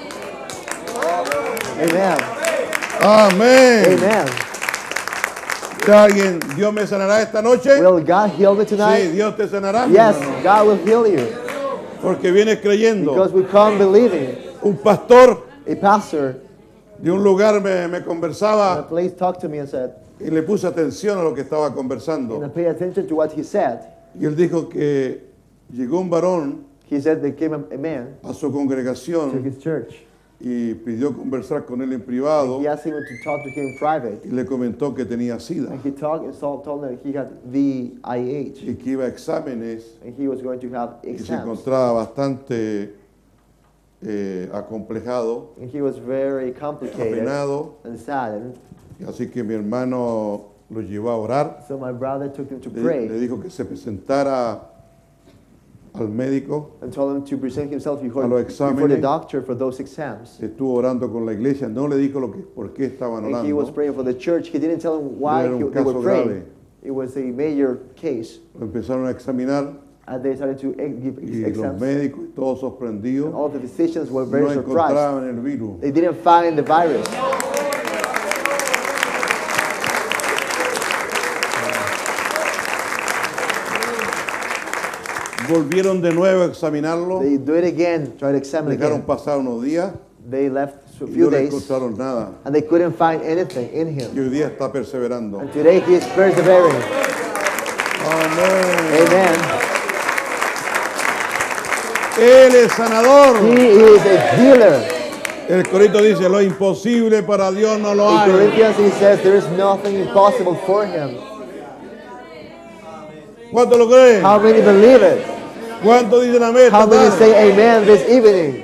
Amen. Amén. Amen. ¿Alguien, Dios me sanará esta noche? Will God heal me Sí, tonight? Dios te sanará. mi Yes, hermano. God will heal you. Porque vienes creyendo. Because we come believing. Un pastor A pastor de un lugar me, me in a conversaba place talked to me and said, y le puse atención a lo que estaba and I conversando. pay attention to what he said. Y él dijo que llegó un varón He said there came a a man a su to congregación his church. y pidió conversar con él en privado He asked him to talk to him in private. y le comentó que tenía sida And he talked and told told him he had V I H y que iba a exámenes and he was going to have y se exams. encontraba bastante eh, acomplejado, And he was very complicated apenado. and saddened. Así que mi hermano lo llevó a orar. So my brother took him to Le, pray le dijo que se presentara al médico. and told him to present himself before, a los before the exámenes. doctor for those exams. Estuvo orando con la iglesia. No le dijo lo que, por qué estaban And he was orando. praying for the church. He didn't tell him why era un he, they were caso praying. grave. It was a major case. Lo empezaron a examinar And they started to ex- give y los exams. médicos y todos sorprendidos And all the physicians were very no surprised. encontraban el virus. They didn't find the virus. Volvieron de nuevo a examinarlo. They do it again, try to examine Dejaron again. pasar unos días They left a y few no le days encontraron nada. and they couldn't find anything in Y him. hoy día está perseverando. And today he is persevering. Amén. Amen. Él es sanador. He is a healer. El corito dice, lo imposible para Dios no lo In hay. Corinthians he says there is nothing impossible for him. ¿Cuánto lo creen? How many believe it? ¿Cuánto dicen amén? How esta many tarde? say amen this evening?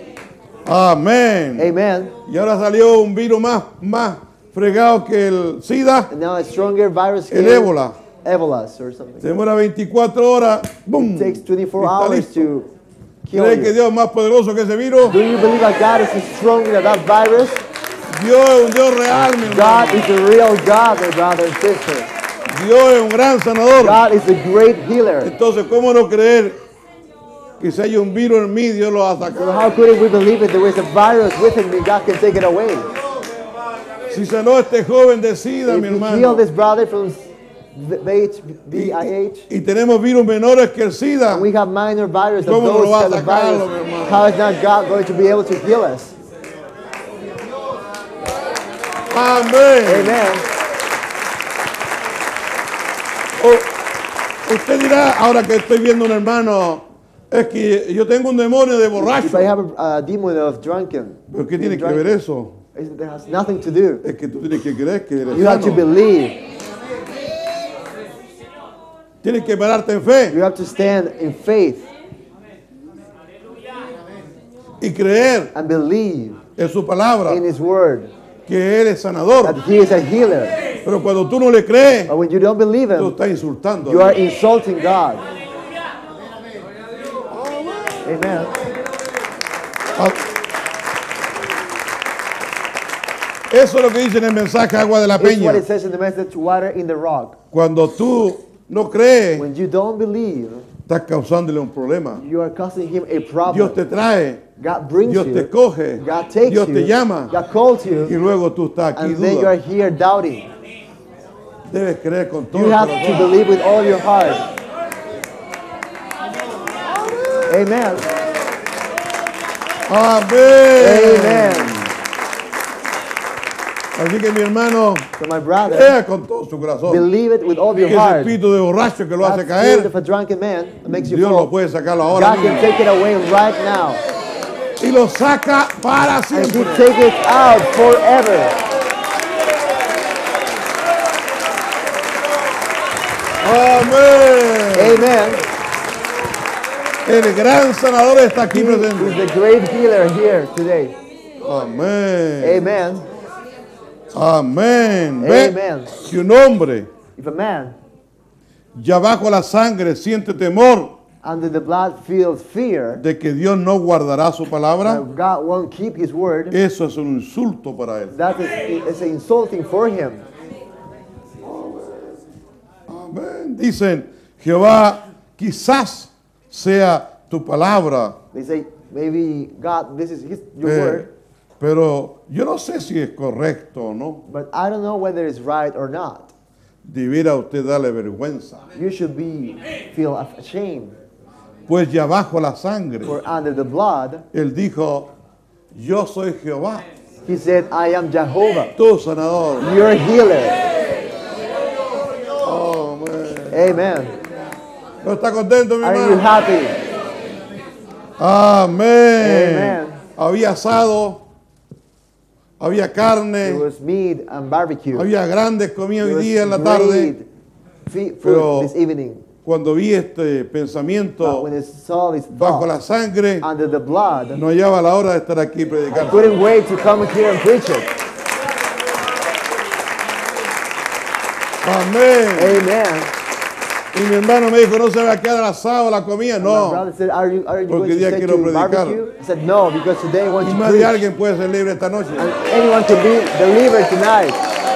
Amén. Amen. Y ahora salió un virus más, más fregado que el SIDA, And now a stronger virus el came, ébola. Ebola or something. Se demora veinticuatro horas, ¡bum! It takes twenty-four Y está hours listo. to kill ¿Cree que you. Dios es más poderoso que ese virus? Do you believe that God is stronger than that virus? Dios es un Dios real, mi God hermano. is a real God, my brother and sister. Dios es un gran sanador. God is a great healer. Entonces, ¿cómo no creer que si hay un virus en mí, Dios lo va a So sacar? how could we believe if there is a virus within me, God can take it away? Si sanó a este joven de SIDA, mi If you hermano, heal this brother from V I H, y tenemos virus menores que el SIDA, and we have minor virus of ¿Cómo no those lo va a kind of sacarlo, virus, mi hermano? how is not God going to be able to heal us? amén. Amen. O- usted dirá, ahora que estoy viendo un hermano, es que yo tengo un demonio de If borracho. I have a uh, demon of drunken, ¿Pero qué tiene que drunken, ver eso? it has nothing to do. Es que tú tienes que creer que eres You have to sano. believe. Tienes que pararte en fe You have to stand in faith y creer and believe en su palabra, in His word que Él es sanador. that He is a healer. Pero cuando tú no le crees, But when you don't believe tú Him, estás insultando. you are insulting God. Amen. Ah. Eso es lo que dice en el mensaje Agua de la It's Peña. what it says in the message, water in the rock. Cuando tú no crees, When you don't believe, estás causándole un problema. you are causing Him a Dios problem. te trae, God brings Dios you. te coge, God takes Dios you. te llama God calls y you. luego tú estás aquí And then you are duda. here doubting. Debes creer con todo You el have to corazón. believe with all your heart. Amen. Amén. Amen. Así que mi hermano, So my brother, crea con todo su corazón believe it with all que your ese heart. espíritu de borracho que lo hace That spirit caer, of a drunken man that makes you Dios lo fall, puede sacarlo ahora God can mismo take it away right now. y lo saca para And He siempre. take it out forever. Amén. Amen. El gran sanador está aquí He presente. is the great healer here today. Amén. Amen. Amén. Ve, Amen. si un hombre If a man ya bajo la sangre siente temor under the blood feels fear de que Dios no guardará su palabra, that God won't keep His word, eso es un insulto para él. that is it's insulting for him. Amén. Dicen, Jehová, quizás sea tu palabra, They say, maybe God, this is his, your eh, word, pero yo no sé si es correcto o no. but I don't know whether it's right or not. Debiera usted darle vergüenza, You should be feel ashamed. pues ya bajo la sangre, For under the blood, él dijo, yo soy Jehová, He said, I am Jehovah, tu sanador. your healer. Amén. Amen. ¿No está contento, mi Are you hermano? happy? Amén. Amen. Había asado, había There carne, was meat and barbecue. había grandes comidas There hoy was día en la tarde. great fe- Pero food this evening. cuando vi este But pensamiento when I saw this bajo thought la sangre, under the blood, no hallaba la hora de estar aquí I predicando. couldn't wait to come here and preach it. Amén. Amen. Y mi hermano me dijo, no se va a quedar asado la comida. My No. brother said, are you, are you Porque going to día stay quiero to predicar. barbecue? I said, no, because today I want Y to más de preach. alguien puede ser libre esta noche. And anyone can be delivered tonight.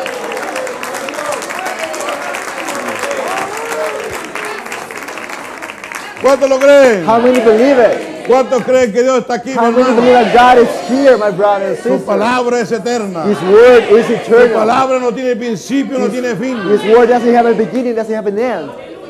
¿Cuántos lo creen? How many believe it? ¿Cuántos creen que Dios está aquí, mi How many hermano? believe that God is here, my brother and Su sister? palabra es eterna. His word is Su eternal. palabra no tiene principio, no tiene fin. His word doesn't have a beginning, doesn't have an end.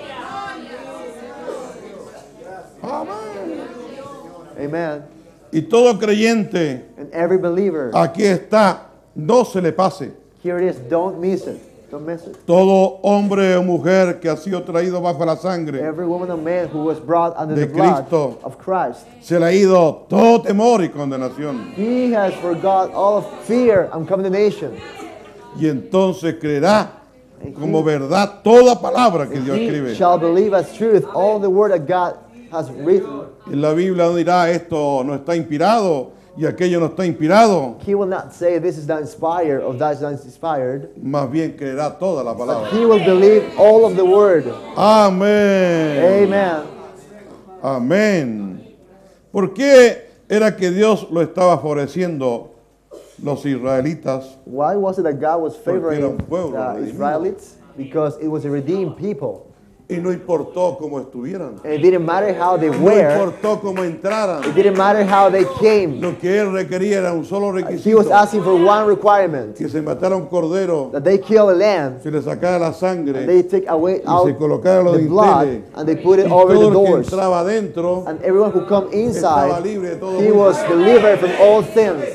Amen. Y todo creyente, And every believer, aquí está, no se le pase. here it is, don't miss it. Don't miss it. Todo hombre o mujer que ha sido traído bajo la sangre, Every woman or man who was brought under De the blood Cristo. of Christ, se le ha ido todo temor y condenación. he has forgot all of fear and condemnation. Y entonces creerá And como he- verdad toda palabra que Dios He escribe. shall believe as truth all the word that God has written. En la Biblia no dirá esto no está inspirado y aquello no está inspirado. He will not say this is not inspired or that is not inspired. Más bien creerá toda la palabra. He will believe all of the word. Amén. Amen. Amén. ¿Por qué era que Dios lo estaba favoreciendo los israelitas? Why was it that God was Porque era un favoring pueblo the redimido. Israelites? Because it was a redeemed people. Y no importó cómo estuvieran. And it didn't matter how they No were. importó cómo entraran. It didn't matter how they came. Lo que él requería era un solo He requisito. was asking for one requirement. Que se matara un cordero, That they kill a lamb. se le sacara la And sangre they take away y out se colocara los the blood. dinteles. And they put it Y over the todo el que doors. entraba adentro, And everyone who come estaba inside, libre de todo he juicio. was delivered from all sins.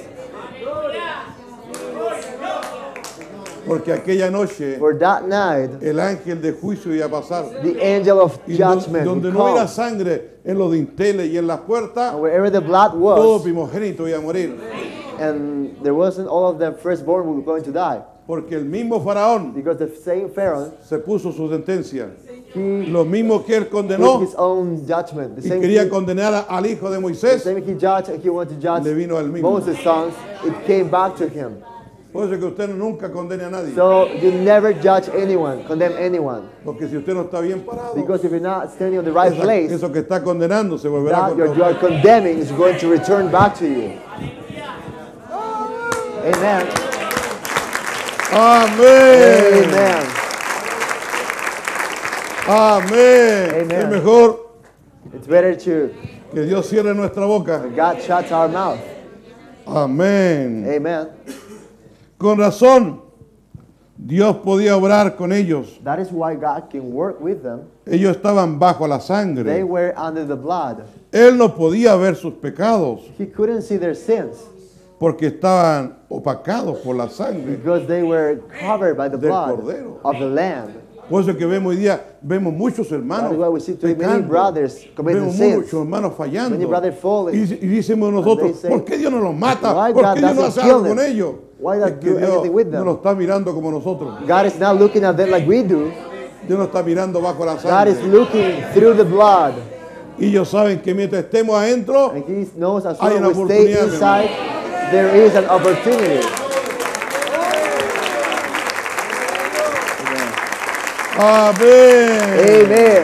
Porque aquella noche For that night, el ángel de juicio iba a pasar. the angel of Y do- judgment donde would no hubiera come. sangre en los dinteles y en las puertas, And wherever the blood todo was, primogénito iba a morir. and there wasn't all of the firstborn were going to die. Porque el mismo faraón Because the same Pharaoh, se puso su sentencia. he Lo mismo que él took condenó his own judgment. The y same quería thing, condenar a- al hijo de the Moisés, same he judged, he wanted to le judge vino al mismo. Moses' sons. It came back to him. Por eso es que usted nunca condene a nadie. So you never judge anyone, condemn anyone. Porque si usted no está bien parado, Because if you're not standing on the right esa- place, eso que está condenando se volverá that contra you're, you are usted. condemning is going to return back to you. Amen. Amén. Amen. Amén. Amen. Es mejor It's better to que Dios cierre nuestra boca. God shuts our mouth. Amén. Amen. Con razón, Dios podía obrar con ellos. That is why God can work with them. Ellos estaban bajo la They sangre. were under the blood. Él no podía ver sus pecados He couldn't see their sins porque estaban opacados por la sangre. because they were covered by the Del blood Cordero. of the Lamb. Por eso que vemos hoy día, vemos muchos That hermanos is why we see today many pecando. brothers committing Vemos sins. muchos hermanos fallando. Many brothers falling. Y, y decimos nosotros, And they say, ¿por qué Dios no los mata? why ¿Por God qué Dios no doesn't hace kill algo con them? ellos? Why Es not que do Dios anything with no them? los está mirando como nosotros. God is not looking at them like we do. Dios no está mirando bajo la God is sangre. looking through the blood. Y ellos saben que mientras estemos adentro, And He knows as Hay soon una as we stay oportunidad, mi inside, there is an opportunity. amén. Amen.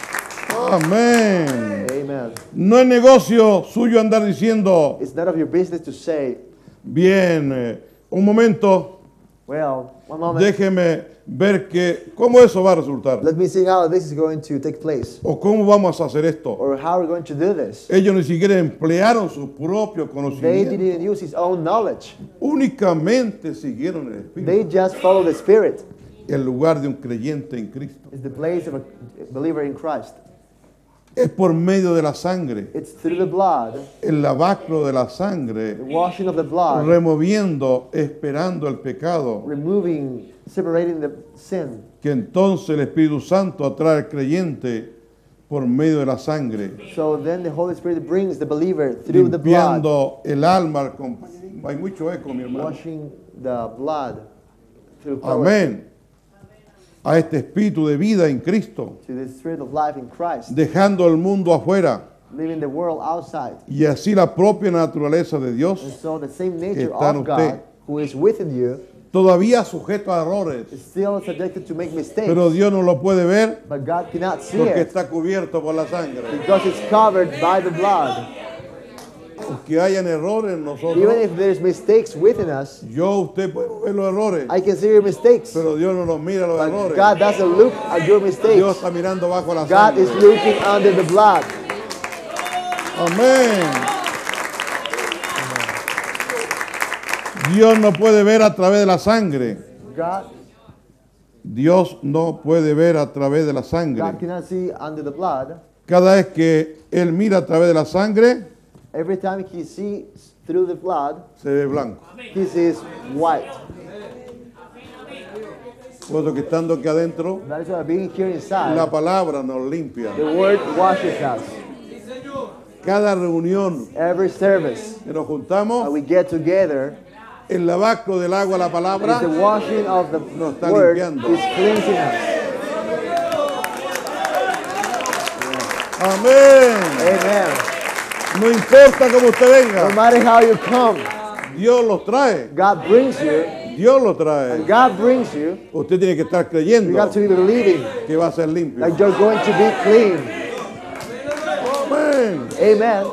Amén. Amen. No es negocio suyo andar diciendo, It's none of your business to say, bien, eh, un momento, well, one moment, déjeme ver que, cómo eso va a resultar. let me see how this is going to take place. O cómo vamos a hacer esto. Or how we're going to do this. Ellos ni siquiera emplearon su propio They conocimiento. didn't use his own knowledge. Únicamente siguieron el Espíritu. They just follow the Spirit. El lugar de un creyente en Cristo. It's the place of a believer in Christ. Es por medio de la sangre. It's through the blood, El lavacro de la the sangre, washing of the blood, removiendo, esperando el pecado, removing, separating the sin. que entonces el Espíritu Santo atrae al creyente por medio de la sangre, So then the Holy Spirit brings the believer through the blood, limpiando el alma al compañerismo. Hay mucho eco, mi hermano. washing the blood through fellowship Amén. A este espíritu de vida en Cristo, to the Spirit of life in Christ, dejando el mundo afuera, leaving the world outside. y así la propia naturaleza de And Dios, so the same nature Está en of usted. God, who is within you, todavía sujeto a errores, is still subjected to make mistakes. pero Dios no lo puede ver But God cannot see porque it está cubierto por la sangre. because it's covered by the blood. Aunque hayan errores en Even nosotros, if there's mistakes within us, yo, usted puede ver los errores, I can see your mistakes. pero Dios no los mira los But errores. God doesn't look at your Dios mistakes. está mirando bajo la God is sangre. looking under the blood. Amén. Dios no puede ver a través de la sangre. God, Dios no puede ver a través de la God sangre. cannot see under the blood. Cada vez que Él mira a través de la sangre, Every time he sees through the blood, se ve blanco. he sees white. Por eso que estando aquí adentro, That is why being here la inside, palabra nos limpia. the word washes us. Cada reunión Every service que nos that juntamos, we get together, el lavacro del agua, la is the palabra, washing of the Nos está word limpiando. is cleansing us. amén. Amen. No importa cómo usted No venga, matter how you come, Dios los trae. God brings you, Dios los and trae. God brings you. Usted tiene que estar You creyendo have to be believing que va a ser limpio. that you're going to be clean. Amén. Amen.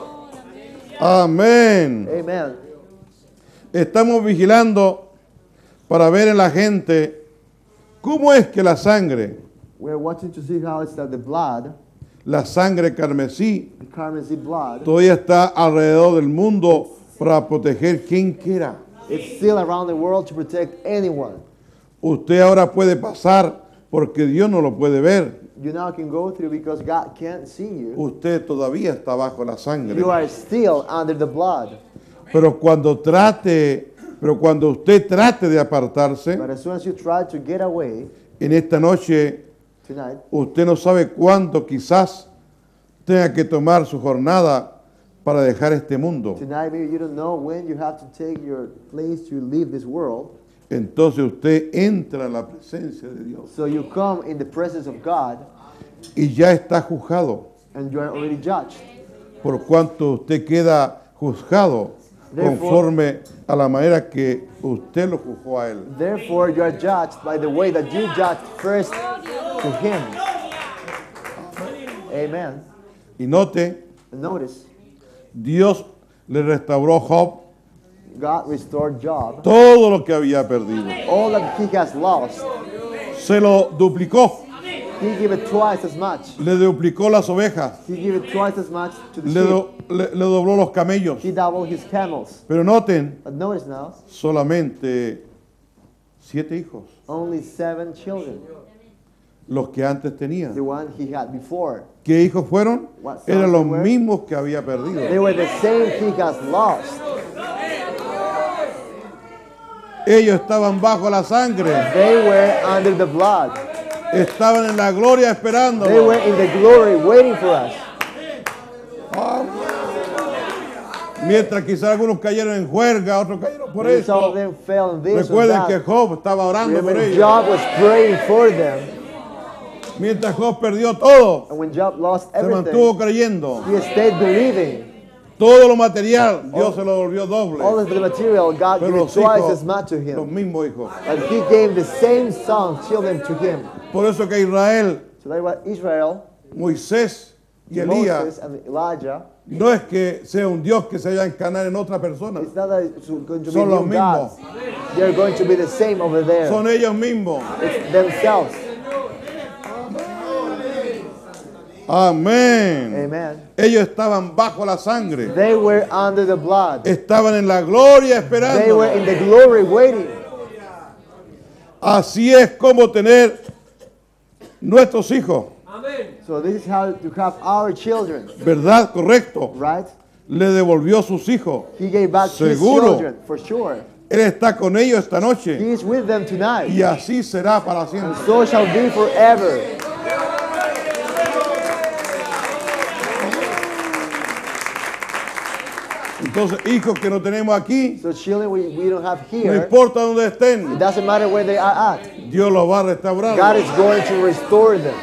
Amén. Amen. Estamos vigilando para ver en la gente cómo es que la sangre, We're watching to see how it's that the blood, la sangre carmesí, the carmesy blood, todavía está alrededor del mundo para proteger quien quiera. it's still around the world to protect anyone. Usted ahora puede pasar porque Dios no lo puede ver. You now can go through because God can't see you. Usted todavía está bajo la sangre. You are still under the blood. Pero cuando trate, pero cuando usted trate de apartarse, But as soon as you try to get away en esta noche tonight, usted no sabe cuándo quizás tenga que tomar su jornada para dejar este mundo. tonight maybe you don't know when you have to take your place to leave this world. Entonces usted entra en la presencia de Dios So you come in the presence of God y ya está juzgado, and you are already judged. por cuanto usted queda juzgado Therefore- conforme a la manera que usted lo juzgó a él. Therefore, you are judged by the way that you judged first to him. Amen. Y note, And notice, Dios le restauró a Job God restored Job. todo lo que había perdido. All that he has lost, Se lo duplicó, he gave it twice as much. le duplicó las ovejas, He gave it twice as much to the le, sheep. do- le- le dobló los camellos. He doubled his camels. Pero noten, But notice now, solamente siete hijos, only seven children. los que antes tenía. The one he had before. ¿Qué hijos fueron? What sons Eran los they were? mismos que había perdido. They were the same he has lost. Ellos estaban bajo la sangre, They were under the blood. estaban en la gloria They were esperándolo. in the glory waiting for us. Mientras quizás algunos cayeron en juerga, otros cayeron por And some eso. of them fell in this Recuerden and que that. Job estaba orando por Remember, ellos. Job was praying for them. Mientras Job perdió todo, And when Job lost se mantuvo everything, creyendo. he stayed believing. Todo lo material, Dios se lo volvió doble. All of the material, God Pero gave los twice hijos, as much to los him. mismos hijos. And he gave the same son, children to him. Por eso que Israel, So that was Israel, Moisés y Elías, Moses, and Elijah. no es que sea un Dios que se vaya a encarnar en otra persona. It's not that it's going to be Son los new gods. They're going to be the same over there. Son ellos mismos. It's themselves. Amén. Amen. Ellos estaban bajo la sangre. They were under the blood. Estaban en la gloria They were in esperando. the glory waiting. Así es como tener nuestros hijos. So this is how to have our children, ¿Verdad? Correcto. right? Le devolvió sus hijos. He gave back his Seguro. children, for sure. Él está con ellos esta He noche. is with them tonight. Y así será para And siempre. so shall be forever. Entonces, hijos que no tenemos aquí, So children we, we don't have no here, importa dónde it estén, doesn't matter where they are at. Dios los va a restaurar. God is going to restore them.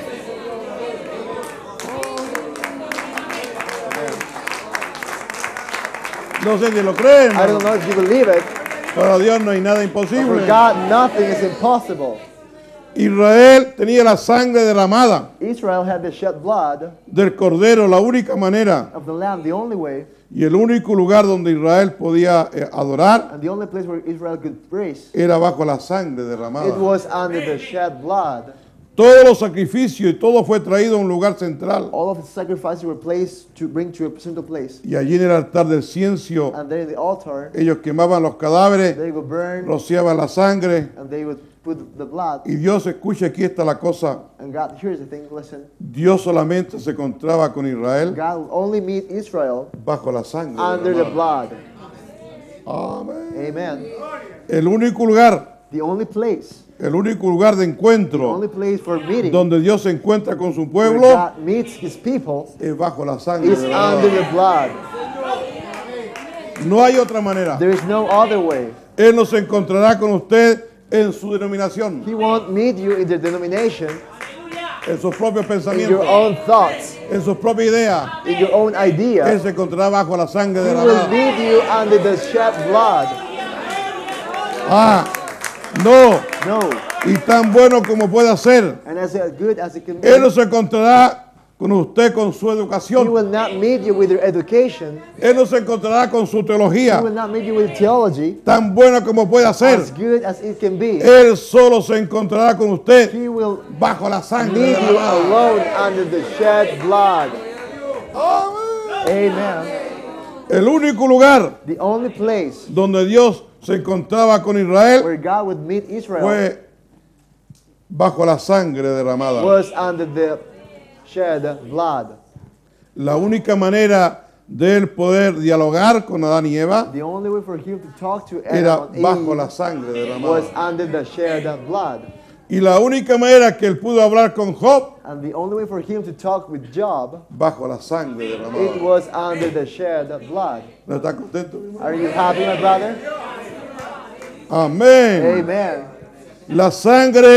No sé si lo creen, I don't hermano. know if you believe it, Para Dios no hay nada but imposible. for God nothing is impossible. Israel tenía la sangre derramada Israel had the shed blood del cordero, la única manera of the lamb, the only way, y el único lugar donde Israel podía eh, adorar and the only place where Israel could praise. era bajo la sangre It derramada. was under the shed blood. Todos los sacrificios y todo fue traído a un lugar central. All of the sacrifices were placed to bring to a central place. Y allí en el altar del ciencio, And there in the altar, ellos quemaban los cadáveres, they would burn rociaban la sangre. and they would put the blood. Y Dios, escucha, aquí está la cosa. And God, here's the thing, listen. Dios solamente se encontraba con Israel God will only meet Israel bajo la sangre under the derramada. blood. Amén. Amen. El único lugar, The only place, el único lugar de the encuentro only place for meeting donde Dios se encuentra con su where pueblo God meets his people es bajo la sangre is under derramada. the blood. No hay otra manera. There is no other way. Él no se encontrará con usted en su denominación, He won't meet you in the denomination, en sus propios in your pensamientos, own thoughts, en sus propias ideas. in your own Él idea. se encontrará bajo la sangre He will derramada. meet you under the shed blood. Ah, no. No. Y tan bueno como pueda ser, And as good as it can Él no be, se encontrará con usted con su he educación. will not meet you with your education. Él no se encontrará con su He teología. will not meet you with theology. Tan buena como pueda ser, As good as it can be, Él solo se encontrará con usted he will bajo la sangre meet you derramada. alone under the shed blood. Amén. Amen. El único lugar The only place donde Dios se encontraba con Israel where God would meet Israel fue bajo la sangre derramada. was under the shed blood. La única manera de él poder dialogar con Adán y Eva The only way for him to talk to era Adam and bajo Eve la sangre was derramada. under the shed blood. Y la única manera que él pudo hablar con Job, And the only way for him to talk with Job, bajo la sangre it derramada. was under the shed blood. ¿No está contento, mi hermano? Are you happy, my brother? Amén. Amen. La sangre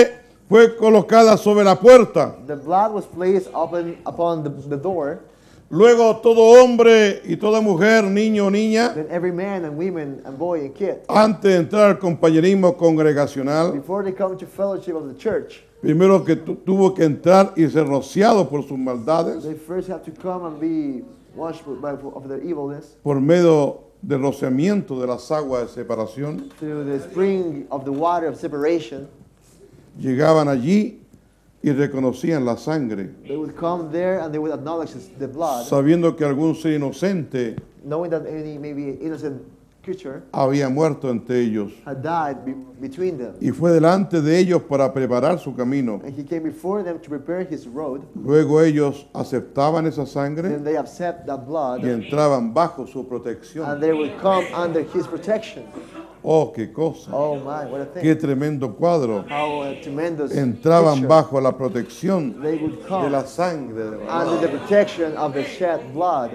fue colocada sobre la puerta. The blood was placed upon, upon the, the door. Luego todo hombre y toda mujer, niño o niña, Then every man and woman and boy and kid, antes de entrar al compañerismo congregacional, before they come to fellowship of the church, primero que tu- tuvo que entrar y ser rociado por sus maldades, they first have to come and be washed by, of their evilness por medio del rociamiento de las aguas de separación. through the spring of the water of separation. Llegaban allí y reconocían la sangre, They would come there and they would acknowledge the blood, sabiendo que algún ser inocente knowing that any maybe innocent creature había muerto entre ellos. had died be, between them. Y fue delante de ellos para preparar su camino. And he came before them to prepare his road. Luego ellos aceptaban esa sangre Then they accept that blood y entraban bajo su and protección. they will come under his protection. Oh, qué cosa. Oh my, what a thing. Qué tremendo cuadro. How a tremendous Entraban picture. bajo la protección They would de come la sangre. under the protection of the shed blood.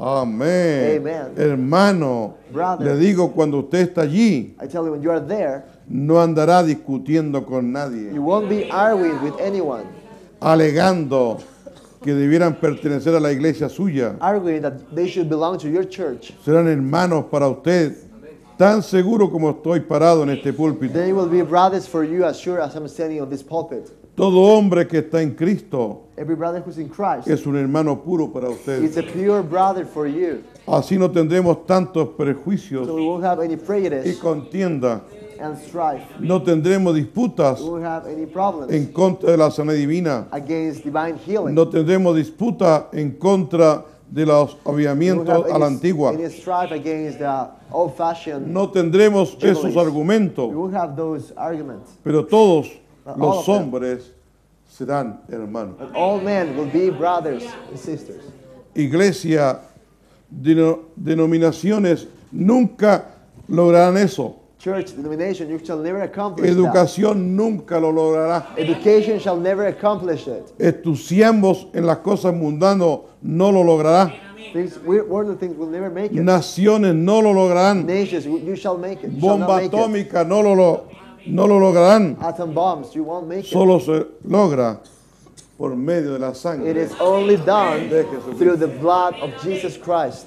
Amén. Amen. Hermano, Brother. le digo, cuando usted está allí, I tell you, when you are there, no andará discutiendo con nadie, you won't be arguing with anyone, alegando que debieran pertenecer a la iglesia suya. arguing that they should belong to your church. Serán hermanos para usted, tan seguro como estoy parado en este púlpito. They will be brothers for you as sure as I'm standing on this pulpit. Todo hombre que está en Cristo Every brother who's in Christ es un hermano puro para usted. is a pure brother for you. Así no tendremos tantos So prejuicios we won't have any y prejudice contienda. and strife. No tendremos disputas We won't have any problems en contra de la sanidad divina. against divine healing. No tendremos disputa en contra de los We won't avivamientos have a la any, antigua. any strife against the old-fashioned. No tendremos esos We argumentos, won't have those arguments. pero todos All los of them. hombres serán hermanos. But all men will be brothers and sisters. Iglesia, deno- denominaciones nunca lograrán eso. Church, denomination, you shall never accomplish that. Educación nunca lo logrará. Education shall never accomplish it. Entusiasmos en las cosas mundanas no lo logrará. Things, we- worldly things will never make it. Naciones no lo lograrán. Nations, you you shall make it. You shall Bomba not make it. atómica no lo, lo- no lo lograrán. Atom bombs, you won't make it. Solo se logra por medio de la It sangre. is only done de Jesucristo. through the blood of Jesus Christ.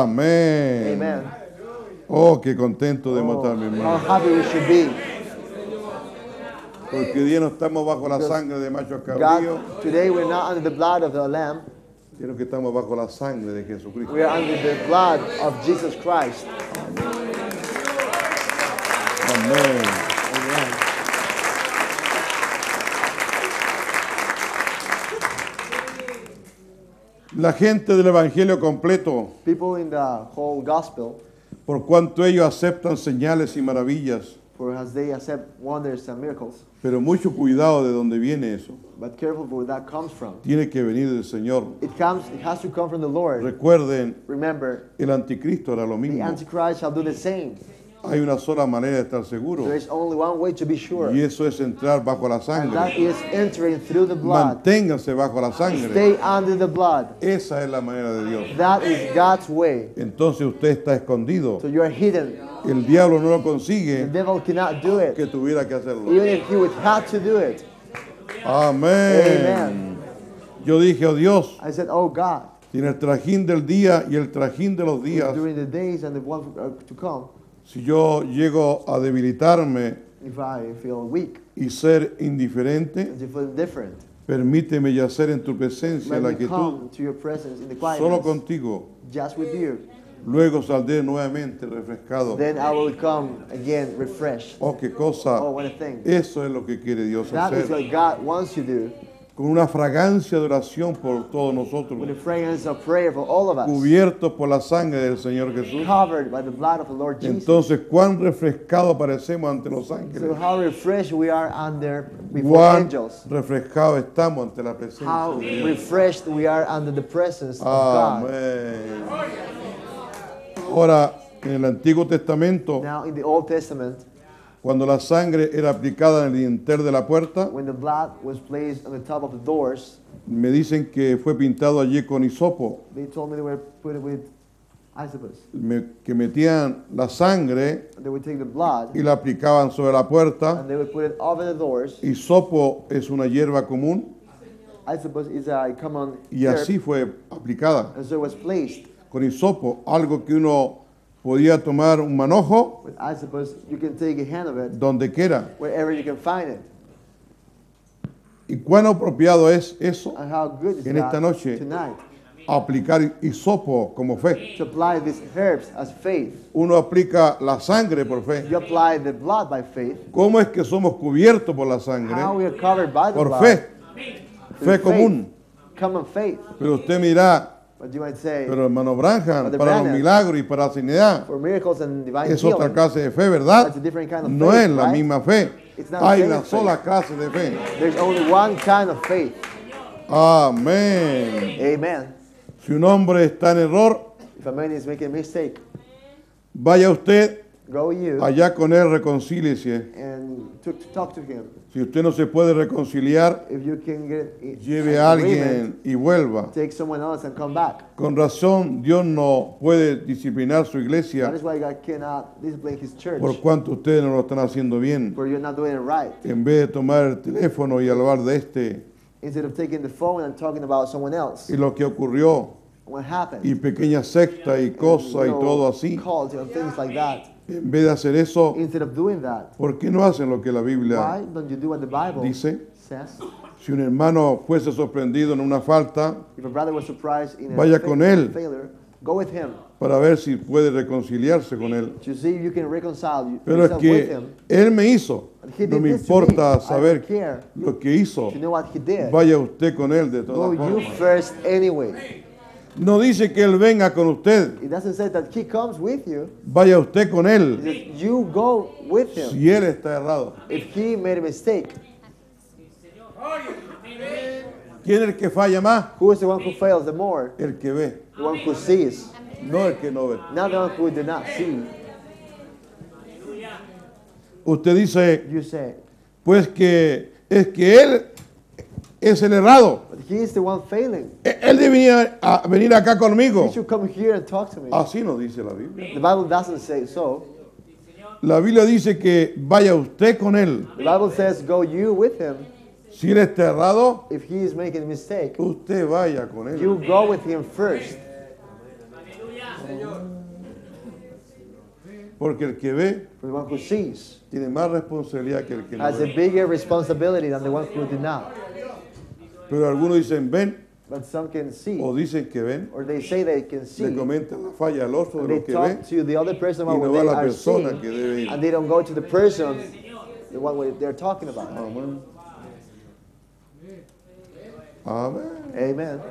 Amén. Amen. Oh, qué contento de matar mi How hermano. happy we should be. Porque hoy día no estamos bajo la sangre de macho cabrío, God, today we're not under the blood of the Lamb. sino que estamos bajo la sangre de Jesucristo. We are under the blood of Jesus Christ. Amén. Amen. La gente del Evangelio completo, People in the whole gospel, por cuanto ellos aceptan señales y maravillas, for as they accept wonders and miracles, pero mucho cuidado de dónde viene eso. but careful where that comes from. Tiene que venir del Señor. It comes, it has to come from the Lord. Recuerden, Remember, el anticristo era lo the mismo. Antichrist shall do the same. Hay una sola manera de estar seguro, There is only one way to be sure, y eso es entrar bajo la and that sangre. is entering through the blood. Manténganse bajo la sangre. Stay under the blood. Esa es la manera de Dios. That is God's way. Entonces usted está escondido. So you are hidden. El diablo no lo The consigue devil cannot do it, que tuviera que hacerlo. even if he would have to do it. Amén. Amen. Yo dije, oh Dios, I said, oh God, tiene el trajín del día y el trajín de los días. during the days and the ones uh, to come, Si yo llego a debilitarme if I feel weak, y ser indiferente, if I feel different, permíteme yacer en tu presencia, let la me quietud, come to your presence in the solo quietness, contigo. just with you. Luego saldré nuevamente refrescado. Then I will come again refreshed. Oh, qué cosa. Oh, what a thing. Eso es lo que quiere Dios That is hacer. what God wants you to do, Con una fragancia de oración por todos nosotros. with a fragrance of prayer for all of us, Cubiertos por la sangre del Señor Jesús. covered by the blood of the Lord Jesus. Entonces, cuán refrescado aparecemos ante los So ángeles. how refreshed we are under before Cuán angels. refrescado estamos ante la presencia How de Dios. refreshed we are under the presence of God. Amén. Ahora, en el Antiguo Testamento, Now in the Old Testament, cuando la sangre era aplicada en el dintel de la puerta, when the blood was placed on the top of the doors, me dicen que fue pintado allí con hisopo. they told me they were put it with Isopus. me- que metían la sangre They would take the blood y la aplicaban sobre la puerta. and they would put it over the doors. Hisopo es una hierba común Isopus is a common y herb, así fue aplicada. and so it was placed Con hisopo, algo que uno podía tomar un manojo with isopus. You can take a hand of it donde quiera. wherever you can find it. ¿Y cuán apropiado es eso? And how good is En that esta noche. tonight Aplicar hisopo como fe. to apply these herbs as faith. Uno aplica la sangre por fe. You apply the blood by faith. ¿Cómo es que somos cubiertos por la sangre? How we are covered by the Por blood. fe. Through Fe común. Common faith. Pero usted me dirá, But you might say, pero hermano Branham, Brother para los Branham, milagros y para la sanidad, for miracles and divine es otra healing, clase de fe, ¿verdad? that's a different kind of No faith, es la right? misma fe. It's not Hay the una same sola faith. clase de fe. There's only one kind of faith. Amén. Amen. Si un hombre está en error, If a man is making a mistake, vaya usted go you allá con él, reconcíliese. and to, to talk to him. Si usted no se puede reconciliar, If you can get i- lleve an a agreement, alguien y vuelva. take someone else and come back. Con razón, Dios no puede disciplinar su That iglesia is why God cannot discipline His church, por cuanto ustedes no lo están haciendo bien. for you're not doing it right. En vez de tomar el teléfono y hablar de este Instead of taking the phone and talking about someone else, y lo que ocurrió what happened, y pequeñas sectas y cosas y you know, todo así, cults and things like that. en vez de hacer eso, Instead of doing that, ¿por qué no hacen lo que la why Biblia don't you do what the Bible dice? says? Si un hermano fuese sorprendido en una falta, If a brother was surprised in a Vaya fa- con él. failure, go with him para ver si puede reconciliarse con él. to see if you can reconcile you- Pero es yourself with que him. él me hizo, He no did me this to me. importa I saber don't care lo que hizo. to know what he did. Vaya usted con él de Go todas you formas. first anyway. No dice que él venga con usted, It doesn't say that he comes with you. vaya usted con It él says you go with him. si él está errado. If he made a mistake, ¿Quién es el que falla más? who is the one who fails the more? El que ve, The one who sees, no el que no ve. not the one who did not see. Usted dice, You say, pues que es que él es el errado. but he is the one failing. E- Él debe venir, a, venir acá He conmigo. should come here and talk to me. Así nos dice la Biblia. The Bible doesn't say so. La Biblia dice que vaya usted con él. The Bible says, go you with him. Si él está errado, If he is making a mistake, usted vaya con él. you go with him first. Porque el que ve For the one who sees tiene más responsabilidad que el que no has a ve. bigger responsibility than the one who did not. Pero algunos dicen ven But some can see, o dicen que ven. or they say they can see. Le comentan la falla al otro And de they lo que ve talk to the other person y about no what va they a la are persona seeing, que debe ir. and they don't go to the person, the one what they're talking about. Amén. Amén. Amen.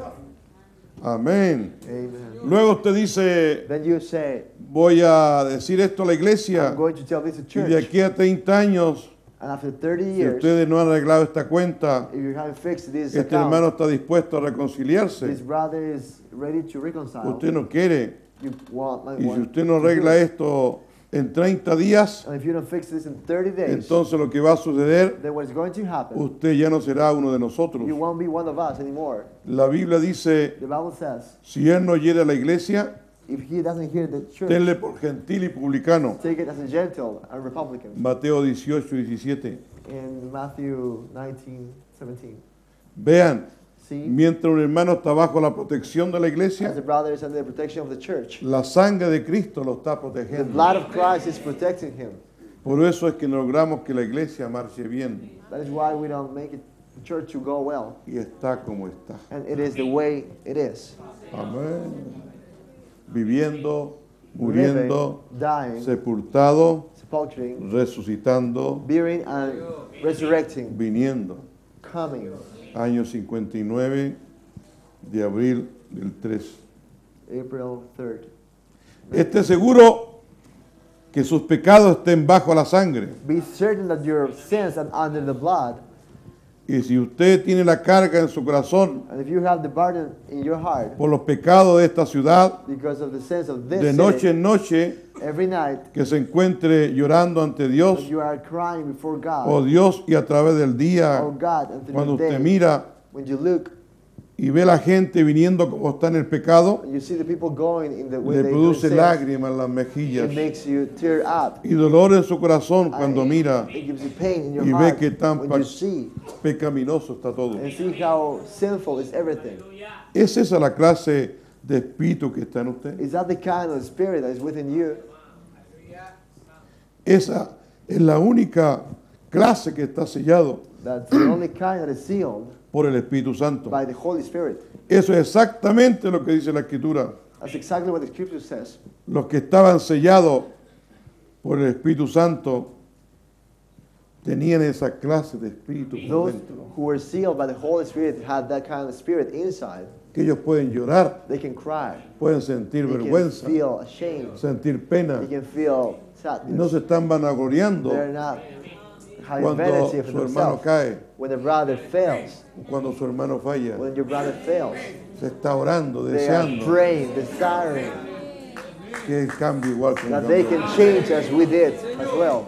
Amén. Amen. Luego usted dice, Then you say, voy a decir esto a la iglesia I'm going to tell this to y de church. aquí a treinta años, And after thirty si years, ustedes no han arreglado esta cuenta, if you haven't fixed this este account, hermano está dispuesto a this reconciliarse. brother is ready to reconcile. Usted no quiere. You want, might Y si want usted no to do arregla it. esto en treinta días, And if you don't fix this in thirty days, entonces lo que va a suceder, then what's going to happen? usted ya no será uno de nosotros. You won't be one of us anymore. La Biblia dice, The Bible says, si él no hiere a la iglesia, if he doesn't hear the church, tenle por gentil y publicano. take it as a Gentile and Republican. Mateo dieciocho, diecisiete. In Matthew nineteen, seventeen. Vean, See, mientras un hermano está bajo la protección de la as the iglesia, brother is under the protection of the church, la sangre de Cristo lo está the protegiendo. blood of Christ is protecting him. Por eso es que no logramos que la iglesia marche bien That is why we don't make it, the church to go well. y está como está. And it is the way it is. Amén. Viviendo, muriendo, Living, dying, sepultado, sepulturing, resucitando, bearing and resurrecting, viniendo. coming. Año cincuenta y nueve de abril del tres. April third. Esté seguro que sus pecados estén bajo la sangre. Be certain that your sins are under the blood. Y si usted tiene la carga en su corazón And if you have the burden in your heart por los pecados de esta ciudad, because of the sins of this de noche city, en noche, every night que se encuentre llorando ante Dios, when you are crying before God, oh Dios, y a través del día, oh God, and through cuando the usted day, mira, when you look, y ve la gente viniendo como está en el pecado, When you see the people going in the way le they do produce sin, lágrimas en las mejillas it makes you tear up. y dolor en su corazón cuando And mira it gives you pain in your y ve heart que tan when pa- you see pecaminoso está todo. and see how sinful is everything. ¿Es esa la clase de espíritu que está en usted? Is that the kind of spirit that is within you? Esa es la única clase que está sellado That's the only kind that is sealed por el Espíritu Santo. by the Holy Spirit. Eso es exactamente lo que dice la Escritura. That's exactly what the Scripture says. Los que estaban sellados por el Espíritu Santo tenían esa clase de espíritu por Those dentro, who were sealed by the Holy Spirit had that kind of spirit inside. que ellos pueden llorar, They can cry. pueden sentir They can vergüenza, feel ashamed. sentir pena, They can feel y no sadness. se están vanagloriando They're not having cuando vanity of su hermano themselves. cae, When the brother fails, cuando su hermano falla. when your brother fails, Se está orando, they are deseando praying, desiring que él cambie igual que that they nosotros. can change as we did as well.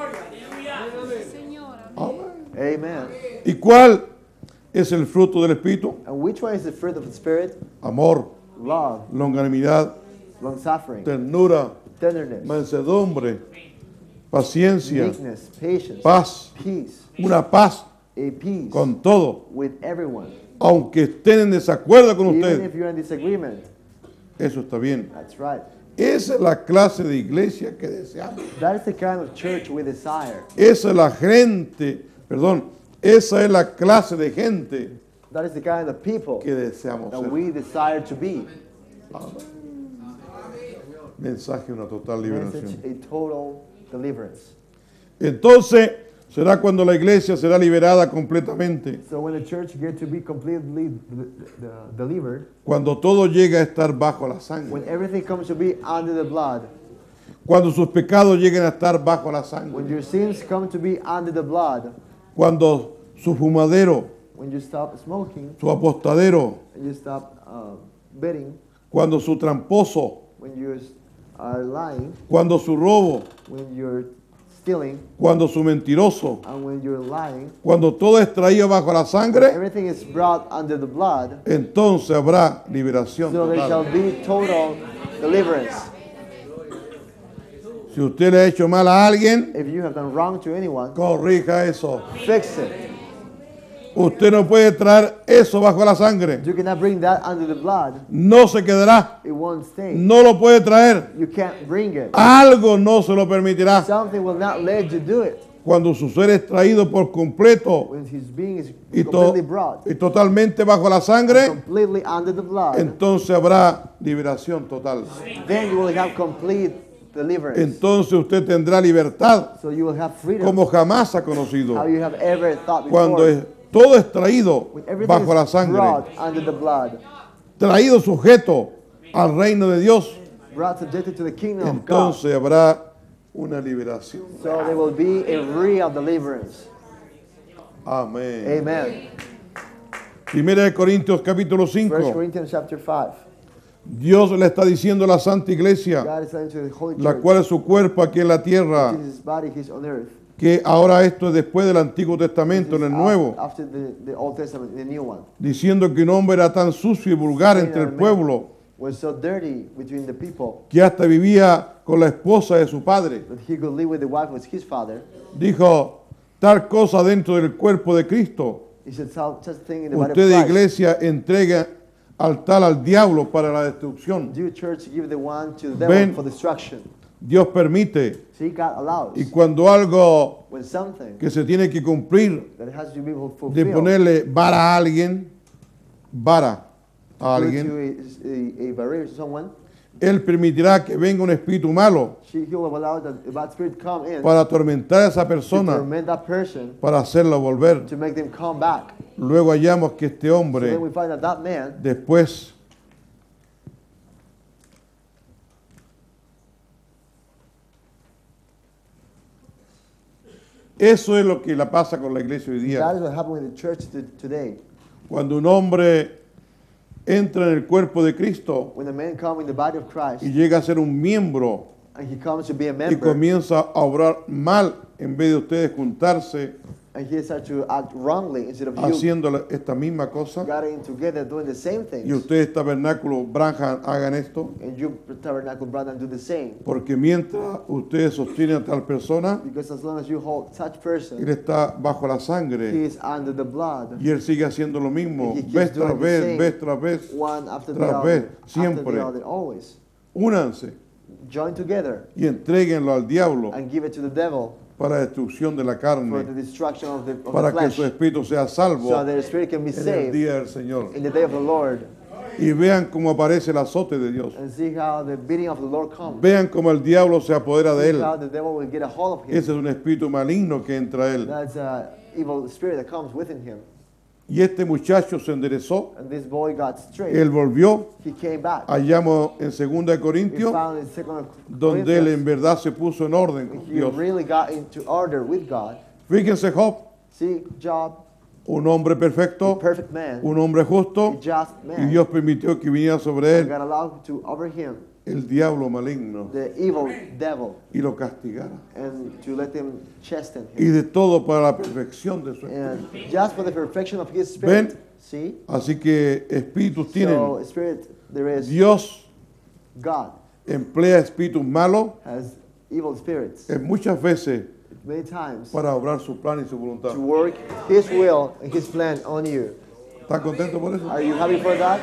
Amen. ¿Y cuál es el fruto del Espíritu? And which one is the fruit of the Spirit? Amor, Love, longanimidad, long suffering, ternura, tenderness, mansedumbre, paciencia, meekness, patience, paz, peace, una paz a peace con todo, with everyone. aunque estén en desacuerdo con Even usted. if you're in disagreement, Eso está bien. that's right. Esa es la clase de iglesia que deseamos. That is the kind of church we desire. Esa es la gente, perdón, esa es la clase de gente That is the kind of people que deseamos that ser. we desire to be. Mensaje, una total Message, liberación. a total deliverance. Entonces será cuando la iglesia será liberada completamente, So when the church gets to be completely d- d- delivered, cuando todo llega a estar bajo la sangre, when everything comes to be under the blood, cuando sus pecados lleguen a estar bajo la when sangre, your sins come to be under the blood, cuando su fumadero, when you stop smoking su apostadero, and you stop uh, betting, cuando su tramposo, when you are lying, cuando su robo, when you're stealing, cuando su mentiroso, and when you're lying, cuando todo es traído bajo la when sangre, everything is brought under the blood, entonces habrá liberación so there shall total. be total deliverance. Si usted le ha hecho mal a alguien, If you have done wrong to anyone, corrija eso. fix it. Usted no puede traer eso bajo la sangre. You cannot bring that under the blood. No se quedará. It won't stay. No lo puede traer. You can't bring it. Algo no se lo permitirá. Something will not let you do it. Cuando su ser es traído por completo When his being is y, to- completely brought, y totalmente bajo la sangre, completely under the blood, entonces habrá liberación total. then you will have complete deliverance. Entonces usted tendrá libertad So you will have freedom, como jamás ha conocido. how you have ever thought Cuando before. es- todo es traído When everything bajo la is sangre, brought under the blood, traído sujeto al reino de Dios, brought subjected to the kingdom of God. entonces habrá una liberación. So there will be a real deliverance. Amén. Amen. Primera de Corintios capítulo First cinco. Corinthians chapter five. Dios le está diciendo a la Santa Iglesia, God is saying to the Holy la Church, cual es su cuerpo aquí en la tierra, Jesus' body, He's on earth. que ahora esto es después del Antiguo Testamento, en el Nuevo, After the, the Old Testament, the new one. diciendo que un hombre era tan sucio y vulgar entre el pueblo Was so dirty between the people que hasta vivía con la esposa de su padre. that he could live with the wife of his father. Dijo, tal cosa dentro del cuerpo de Cristo, He said such a thing in the body of usted de Christ. iglesia entrega al tal al diablo para la destrucción. Do church give the one to the Ven. devil for destruction. Dios permite, See, God allows. y cuando algo When something que se tiene que cumplir that has to be fulfilled, de ponerle vara a alguien, vara a due alguien, to a, a, a barrier to someone, Él permitirá que venga un espíritu malo she, he will allow that the bad spirit come in para atormentar a esa to persona, torment that person, para hacerlo volver. to make them come back. Luego hallamos que este So hombre then we find that that man, después eso es lo que la pasa con la iglesia hoy that día. is what happened with the church to, today. Cuando un hombre entra en el cuerpo de Cristo When the man comes in the body of Christ y llega a ser un miembro and he comes to be a y member, comienza a obrar mal en vez de ustedes juntarse And he started to act wrongly instead of you haciendo la- esta misma cosa. getting together doing the same Y things. ustedes, tabernáculo Branham, hagan esto. And you, tabernacle brother, do the same. Porque mientras ustedes sostienen a tal persona, Because as long as you hold such él person, está bajo la he sangre. is under the blood. Y él sigue haciendo lo mismo, And he keeps vez tras doing the vez, same. vez tras vez. One after the Tras other. vez, After siempre. the other, always. Únanse Join together y entréguenlo al diablo and give it to the devil para destrucción de la for the carne, destruction of the, of para the que flesh. su espíritu sea salvo So that the spirit can be en el saved día del Señor. in the day of the Lord. Y vean cómo aparece el azote de Dios. And see how the beating of the Lord comes. Vean cómo el diablo se apodera de See él. how the devil will get a hold of him. Ese es un espíritu maligno que entra a él. That's an evil spirit that comes within him. Y este muchacho se enderezó, And this boy got straight. él volvió, He came back. hallamos en segunda de He Corintios, found in Second donde él en Corinthians, verdad se puso en orden con he Dios. really got into order with God. Fíjense Job, See, Job, un hombre a perfecto, perfect man, un hombre a justo, just y man. Dios permitió que viniera sobre And él God allowed to over him el diablo maligno the evil devil y lo castigara. and to let him chasten Y him. de todo para la perfección de su espíritu. And just for the perfection of his spirit. Ven. See? Así que espíritus tienen. So, spirit, there is Dios God emplea espíritus malos has evil spirits en muchas veces many times para obrar su plan y su voluntad. to work his will and his plan on you. ¿Están contentos por eso? Are you happy for that?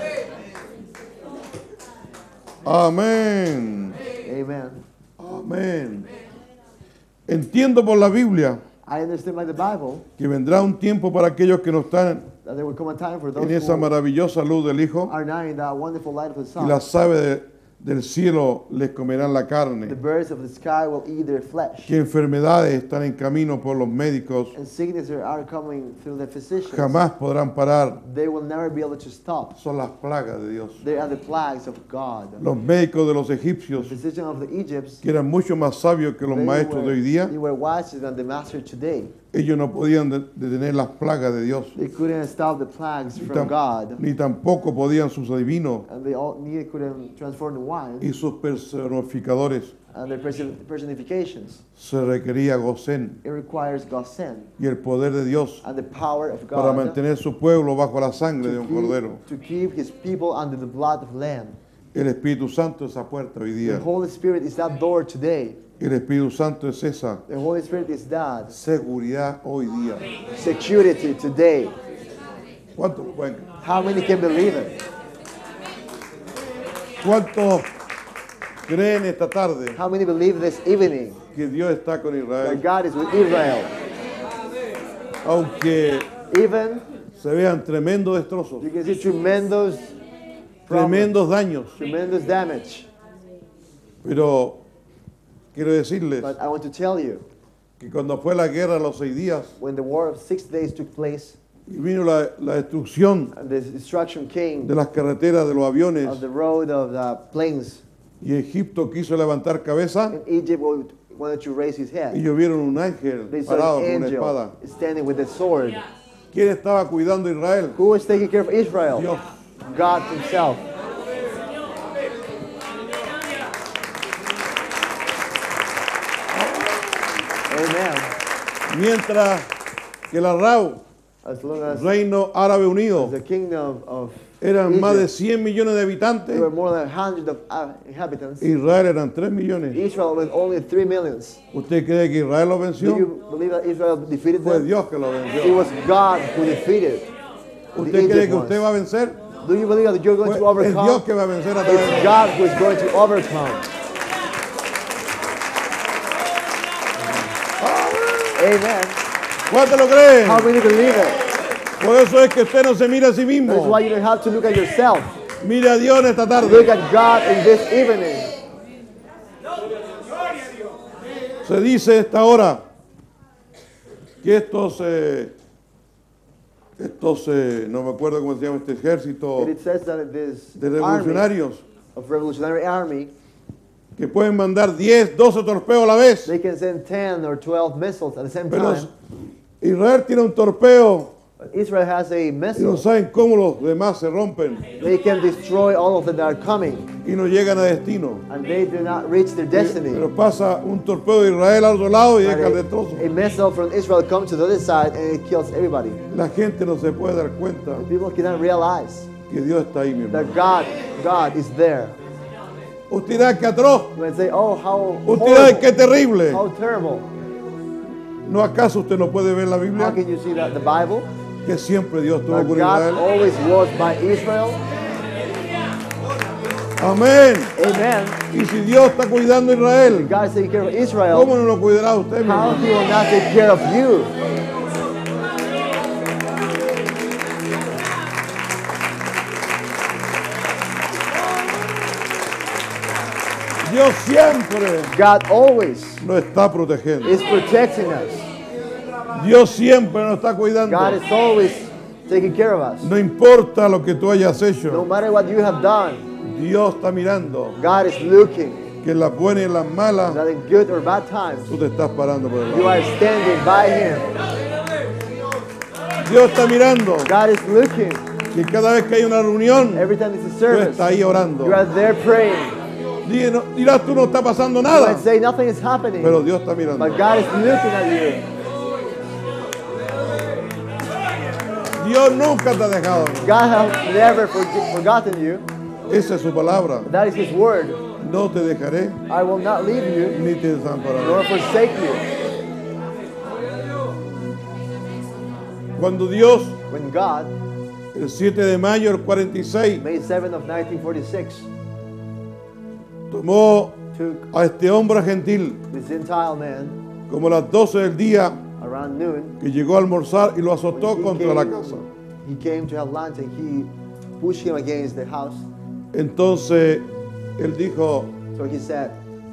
Amén. Amen. Amén. Entiendo por la Biblia I understand by the Bible que vendrá un tiempo para aquellos que no están that there will come a time for those en esa who maravillosa luz del Hijo are not in that wonderful light of the y sun. las aves de- del cielo les comerán la The carne. birds of the sky will eat their flesh. Que enfermedades están en camino por los médicos And sicknesses are coming through the physicians. jamás podrán parar. They will never be able to stop. Son las plagas de Dios. They are the plagues of God. Los médicos de los The egipcios, physicians of the Egypts, que eran mucho más sabios que los they maestros de were, hoy día, they were wiser than the master today. ellos no podían de- detener las plagas de Dios, They couldn't stop the plagues ni, from tam- God. ni tampoco podían sus adivinos And they all neither couldn't transform the wine. y sus personificadores. And their person- personifications. Se requería Gosén It requires Gosen y el poder de Dios and the power of para God mantener su pueblo bajo la sangre de to un cordero. keep, to keep his people under the blood of Lamb. El Espíritu Santo es esa puerta hoy The día. Holy Spirit is that door today. El Espíritu Santo es esa The Holy Spirit is that seguridad hoy día. security today. ¿Cuántos lo pueden? How many can believe it? ¿Cuántos creen esta tarde How many believe this evening que Dios está con that Israel? God is with Israel? Aunque Even se vean tremendos destrozos, you can see tremendous, problems, tremendos daños, tremendous damage. pero quiero decirles But I want to tell you, que cuando fue la guerra a los seis días when the war of six days took place y vino la, la destrucción and the destruction came de las carreteras, de los aviones, of the road of the planes, y Egipto quiso levantar cabeza, and Egypt would- wanted to raise his head. ellos vieron un ángel They saw parado an con una espada. angel standing with a sword. ¿Quién estaba cuidando a Israel? Who was taking care of Israel? Dios. God himself. Amen. Mientras que la R A U, As long as Reino Árabe Unido, the kingdom of eran más de Egypt, cien millones de habitantes, there were more than hundreds of uh, inhabitants. Israel eran tres millones. Israel with only three millions. ¿Usted cree que Israel lo Do venció? you believe that Israel defeated Fue them? Dios que lo It venció. was God who defeated the ¿Usted cree Egypt que usted ones. va a vencer? Do you believe that you're going Fue- to es Dios overcome? que va a vencer a través It's de God who is going to overcome. Amen. ¿Cuántos lo creen? How many believe it? Por eso es que usted no se mira a sí That's mismo. why you don't have to look at yourself. Mire a Dios en esta Look tarde. at God in this evening. Se dice esta hora que estos, eh, estos eh, no me acuerdo cómo se llama este ejército And it says that this de army revolucionarios of revolutionary army, que pueden mandar diez, doce torpedos a la vez. they can send ten or twelve missiles at the same Pero time. Israel tiene un torpeo Israel has a Y no missile. saben cómo los demás se rompen They can destroy all of them that are coming, y no llegan a destino. and they do not reach their destiny. Pero pasa un torpedo de Israel al otro lado y But deja el destrozo. a, a missile from Israel comes to the other side and it kills everybody. La gente no se puede dar cuenta People cannot realize que Dios está ahí, mi hermano. that God, God is there. Usted dirá que atroz, When they say, "Oh, how usted dirá horrible, que terrible. how terrible," ¿No acaso usted no puede ver la how Biblia? can you see that the Bible? Que siempre Dios estuvo That con God Israel. always was by Israel. Amén. Amen. Y si Dios está cuidando a Israel, God is taking care of Israel. ¿cómo no lo cuidará usted, mi How hermano? He will not take care of you? Dios siempre God always nos está protegiendo. is protecting us. Dios siempre nos está cuidando. God is always taking care of us. No importa lo que tú hayas No hecho, matter what you have done, Dios está mirando God is looking. que en las buenas y en las malas That in good or bad times, tú te estás parando por el you lado. are standing by Him. Dios está mirando God is looking. que cada vez que hay una reunión, Every time it's a tú service, estás ahí orando. you are there praying. Dí- no- Dirás tú no está pasando You nada, might say nothing is happening, pero Dios está mirando. but God is looking at you. Dios nunca te ha dejado. God has never forg- forgotten you. Esa es su palabra. That is His word. No te dejaré I will not leave you ni te desampararé. nor forsake you. Cuando Dios, When God, el siete de mayo del cuarenta y seis, May seventh of nineteen forty-six, tomó took a este hombre gentil the Gentile man como las doce del día, around noon. que llegó a almorzar y lo When azotó he contra la came- casa. He came to have lunch and he pushed him against the house. Entonces él dijo So he said,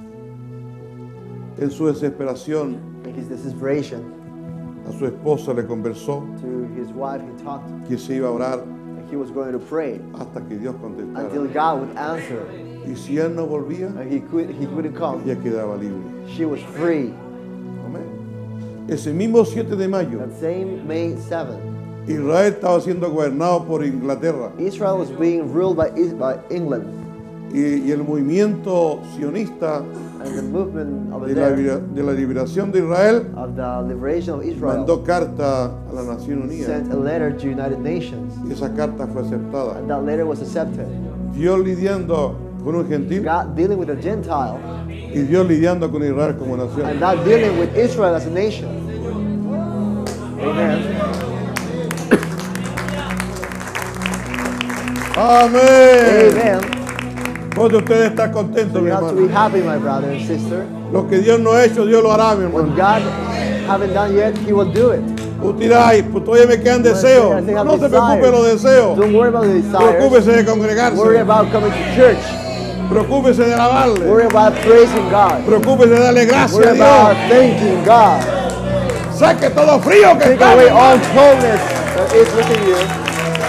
en su desesperación, in his desperation, a su esposa le conversó to his wife, he talked, que se iba a orar and he was going to pray hasta que Dios until contestara. God would answer. Y si él no volvía, And he could he couldn't come. ella quedaba libre. She was free. Amén. Ese mismo siete de mayo, That same May seventh, Israel estaba siendo gobernado por Inglaterra Israel was being ruled by, Is- by England, y, y el movimiento sionista and the movement over de la, there libera- de la liberación de Israel of the liberation of Israel mandó carta a la Nación Unida sent a letter to United Nations, y esa carta fue aceptada. and that letter was accepted. Dios lidiando con un gentil God dealing with a Gentile, y Dios lidiando con Israel como nación. and not dealing with Israel as a nation. Amen. Amén. Amen. Porque usted está contento, So mi you have to be hermano. happy, my brother and sister. Lo que Dios no ha hecho, Dios lo hará, mi What hermano. God haven't done yet, He will do it. Usted dirá, ay, pues todavía me quedan deseos. I think I have No se preocupe de los deseos. Don't worry about the desires. Preocúpese de Worry congregarse. about coming to church. Preocúpese de Worry alabarle. about praising God. Preocúpese de darle gracias Worry a about Dios. thanking God. Saque todo frío que Take está. away mi all hermano. coldness that is within you.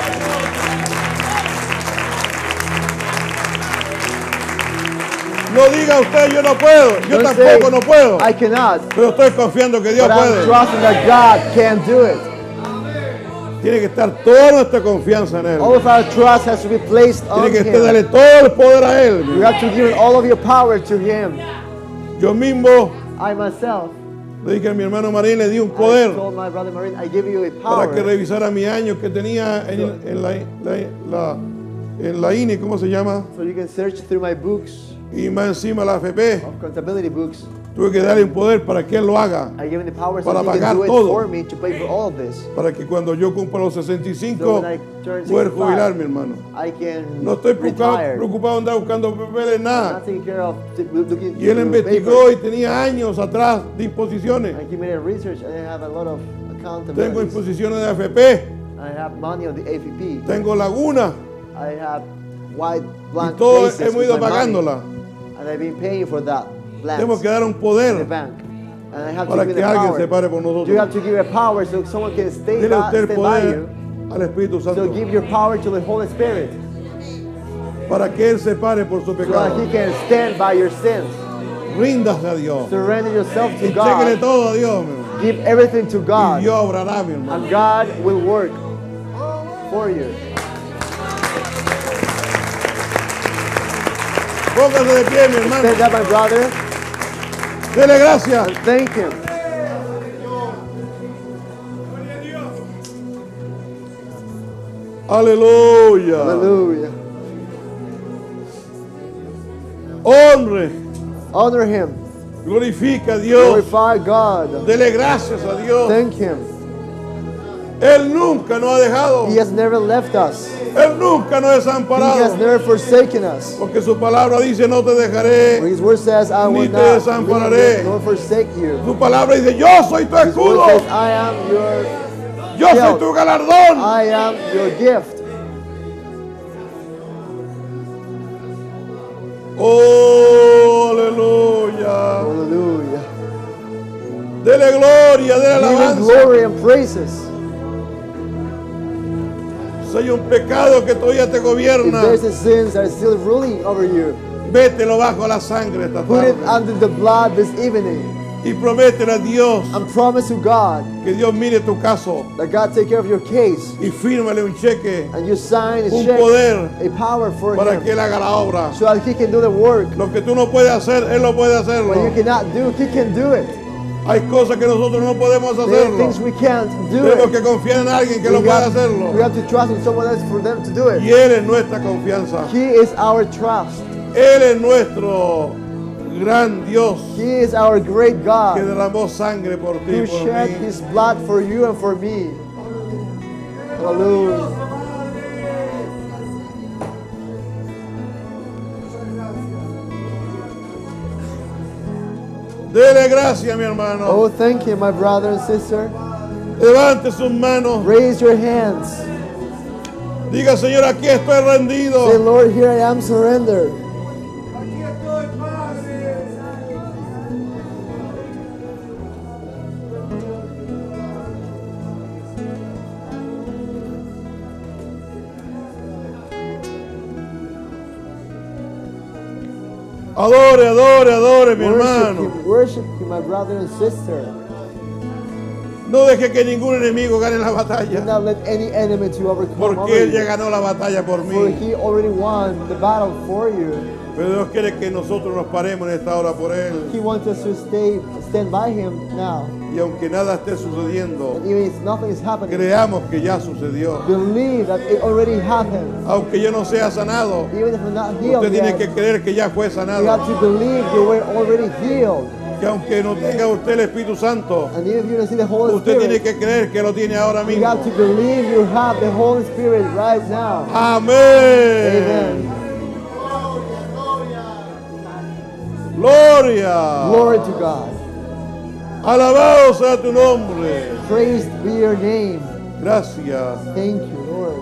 No diga usted, yo no puedo. Yo Don't tampoco say, no puedo. I cannot. Pero estoy confiando que Dios But I'm puede. trusting that God can do it. Tiene que estar toda nuestra confianza en Él. All of our trust has to be placed on Tiene que usted Him. darle todo el poder a Él. You have to give all of your power to Him. Yo mismo I myself, le dije a mi hermano Marín, le di un I poder told my brother Marine, I give you a para que power revisara mis años que tenía en, en la, la- la- en la I N E, ¿cómo se llama? so you can search through my books Y más encima la F P. of accountability books. Tuve que darle un poder para que Él lo haga. I give him the power so Para he can pagar do it todo. for me to pay for all of this. Para que cuando yo cumpla los sesenta y So cinco when I turn poder jubilar, mi sixty-five, hermano. I can No estoy preocupado, retire. preocupado de andar buscando papeles, I'm nada. not taking care of t- looking Y él through investigó y papers. tenía años atrás de imposiciones. And he made a research and I have a lot of Tengo accountability. imposiciones de A F P, I have money on the A F P. tengo laguna I have white y blank todo places hemos with ido my money. pagándola. And I've been paying for that Tenemos blanks que dar un in the poder bank. And I have para to give que you the alguien power. se pare por You have nosotros. to give a power so someone can stay Dile by, usted el stand by poder you. al Espíritu So Santo give your power to the Holy Spirit para que Él se pare por su so that pecado. He can stand by your sins. Ríndase a Dios. Surrender yourself to Entréguele God. todo a Dios, mi hermano. Give everything to Y God, Dios obrará, mi hermano. and God will work for you. Póngase de pie, mi hermano. Stand up, my brother, Dele gracias. and thank Him. Aleluya. Hallelujah. Honre. Honor Him. Glorifica a Dios. Glorify God. Dele gracias a Dios. Thank Him. Él nunca nos ha dejado. He has never left us. Él nunca nos ha He has desamparado. never forsaken us. Porque su palabra dice, no te For dejaré. His word says, I Ni will te not leave desampararé. you nor forsake you. Su palabra dice, yo soy tu His word escudo. says, I am your, Yo soy tu galardón. I am your gift. Oh, aleluya. Hallelujah. Dele gloria, dele Give Him alabanza. glory and praises. Si hay un pecado que todavía te If gobierna, there's a sins that are still ruling over you, vételo bajo la sangre esta put it tarde. under the blood this evening, Y prométele a Dios and promise to God que Dios mire tu caso that God take care of your case, y fírmale un cheque, and you sign a un check, poder a power for para que Him, Él haga la obra. so that He can do the work. Lo que tú no puedes hacer, Él lo puede What you hacerlo. cannot do, He can do it. Hay cosas que nosotros no podemos There are hacerlo. things we can't do Tenemos it. que confiar en alguien que lo We pueda have, hacerlo. we have to trust in someone else for them to do Y it. Él es nuestra confianza. He is our trust. Él es nuestro gran Dios He is our great que God derramó sangre por ti who y por shed mí. His blood for you and for me. Hallelujah. Dele gracias, mi hermano. Oh, thank you, my brother and sister. Levante sus manos. Raise your hands. Diga, Señor, aquí estoy Say, rendido. Lord, here I am surrendered. Adore, adore, adore, mi Worship hermano. Him, worship Him, my brother and sister. No deje que ningún enemigo gane la Do batalla. not let any enemy to overcome over Porque Él ya you. ganó la batalla por For mí. He already won the battle for you. Pero Dios quiere que nosotros nos paremos en esta hora por Él. He wants us to stay, stand by Him now. Y aunque nada esté sucediendo, And even if nothing is happening, creamos que ya sucedió. believe that it already happened. Aunque yo no sea sanado, Even if you're not healed usted tiene yet, que creer que ya fue you sanado. have to believe you were already healed. Que aunque no tenga usted el Espíritu Santo, And even if you don't see the Holy usted tiene Spirit, que creer que lo tiene ahora you mismo. have to believe you have the Holy Spirit right now. Amén. Amen. Gloria. Glory to God. Alabado sea tu nombre. Praised be your name. Gracias. Thank you, Lord.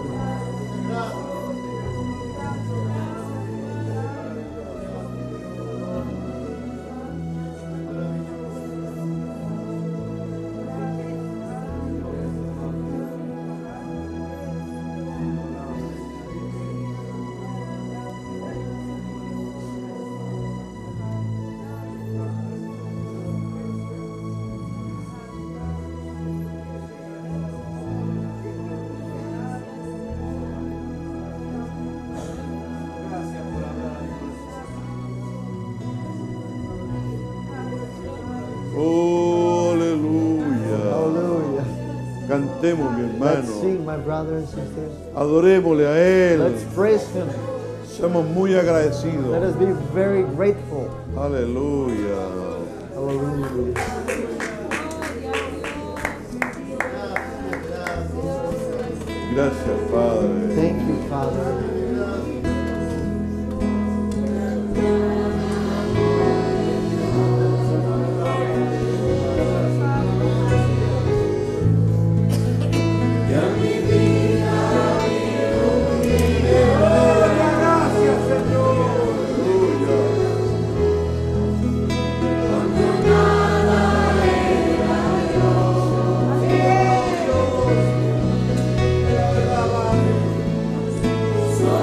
Oh, aleluya. Hallelujah. Cantemos, mi Let's hermano. sing, my brothers and sisters. Adorémosle a Let's Él. praise Him. Somos muy Let agradecidos. us be very grateful. Aleluya. Hallelujah. Gracias, Padre. Thank you, Father. Soy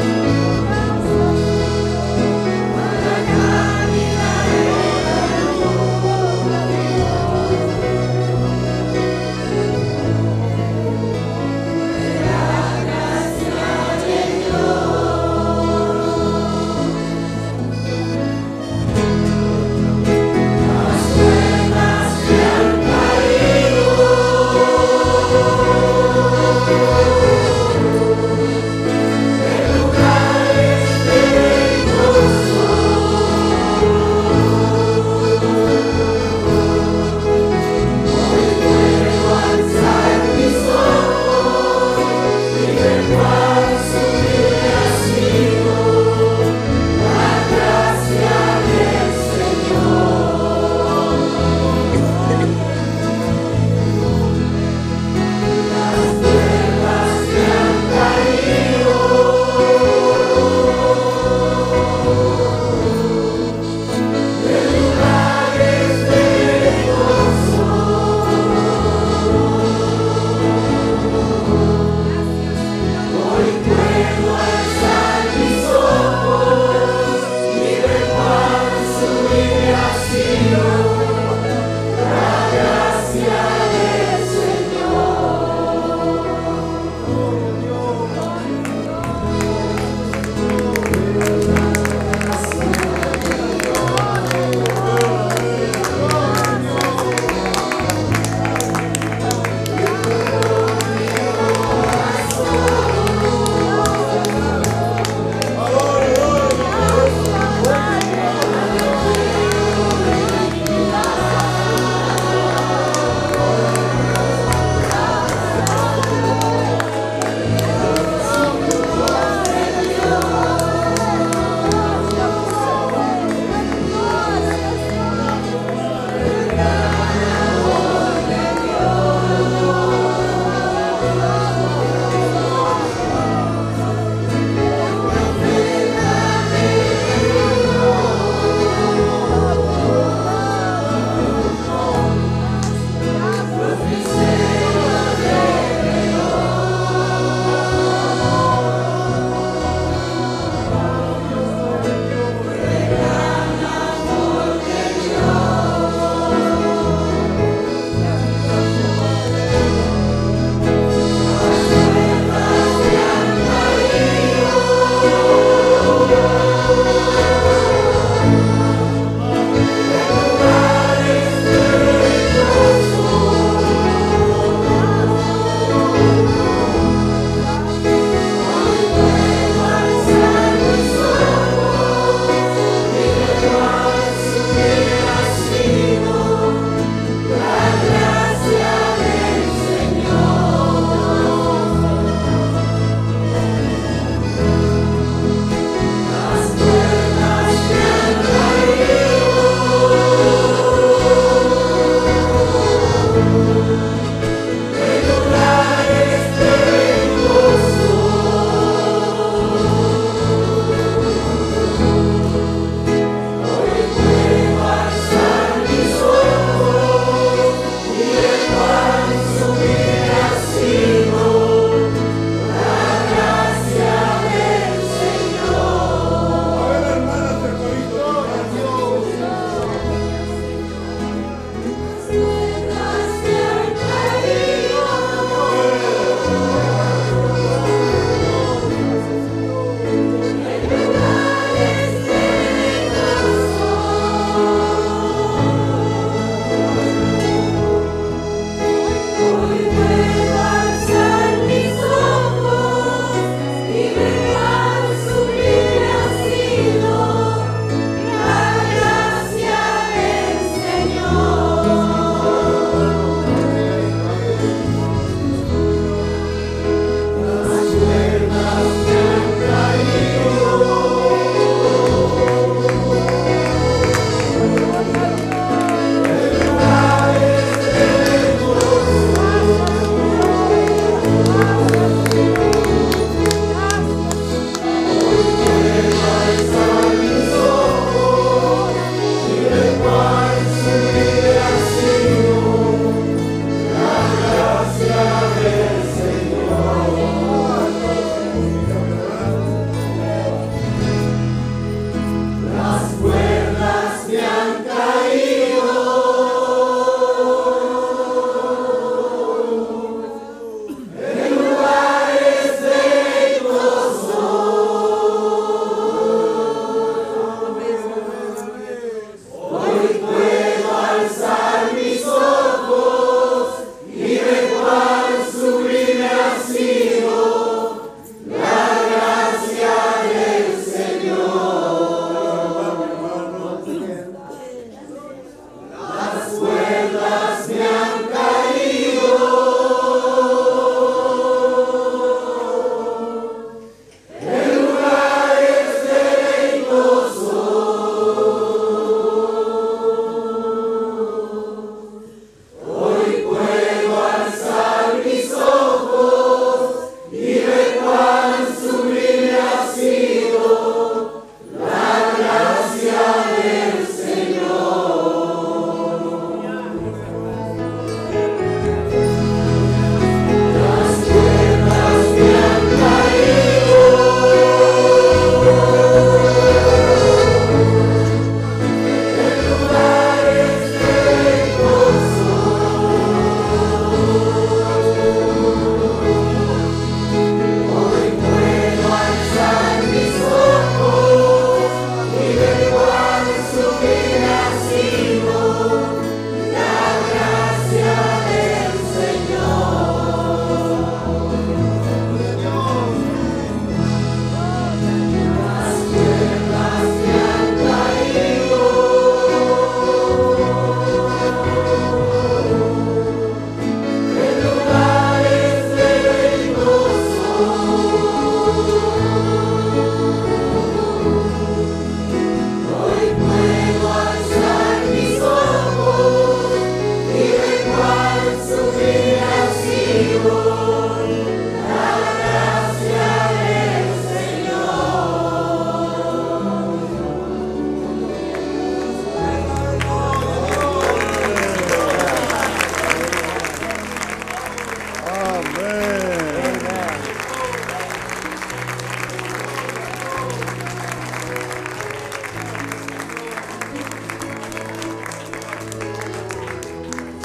lugar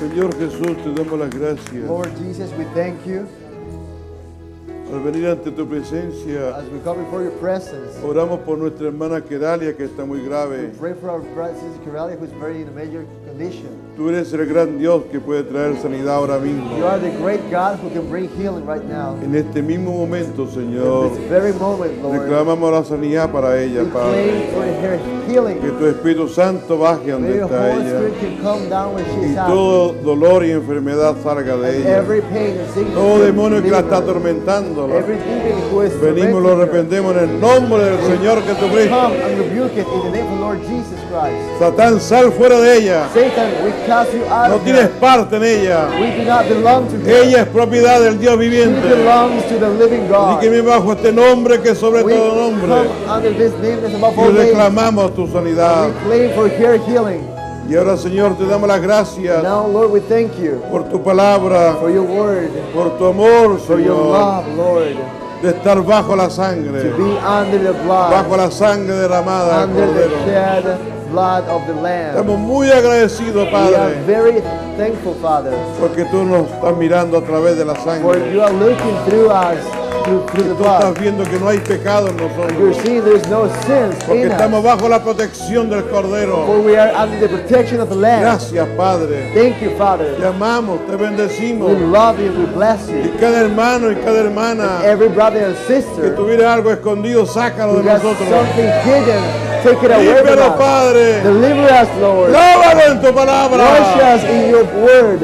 Señor Jesús, te damos las gracias. Lord Jesus, we thank you. Al venir ante tu presencia, As we come before your presence, oramos por nuestra hermana Queralia, que está muy we grave. pray for our brother, Sister Kiralia, who is very in a major condition. Tú eres el gran Dios que puede traer sanidad ahora mismo. You are the great God who can bring healing right now. En este mismo momento, Señor, In this very moment, Lord, reclamamos la sanidad para ella, we Padre. claim for her healing. Que tu Espíritu Santo baje May donde your está Holy ella. Spirit can come down where she Y is at. todo dolor y enfermedad salga de And ella. every pain and sickness, Todo demonio que la está deliver. atormentando, Every demon who is venimos y lo tormenting her, arrepentemos en el nombre del Señor Jesucristo. come and rebuke it in the name of the Lord Jesus Christ. Satán, sal fuera de ella. Satan, we cast you out No of tienes her. parte en ella. We do not belong to her. Ella es propiedad del Dios She viviente. belongs to the living Y God. que me bajo este nombre que es sobre We todo nombre. come under this name that's above Y all names. reclamamos tu sanidad. We claim for her healing. Y ahora, Señor, te damos las gracias Now, Lord, we thank you por tu palabra, for your word, por tu amor, for your Señor, love, Lord, de estar bajo la sangre, to be under the blood, bajo la sangre derramada del under the Cordero. shed blood of the Lamb. Estamos muy agradecidos, We are Padre, very thankful, Father, porque tú nos estás mirando a través de la for sangre. you are looking through us, through, through the Tú estás blood. viendo que no hay pecado en You're nosotros, seeing there's no sins porque in estamos us, bajo la protección del Cordero. for we are under the protection of the Lamb. Gracias, Padre. Thank you, Father. Te amamos, te We bendecimos. love you, we bless Y you. cada hermano y cada hermana Every brother and que sister tuviera algo escondido, sácalo who de has nosotros. something hidden, take it away from Límpialo, us. Padre. Deliver us, Lord. Lávalo en tu Wash palabra. us in your word.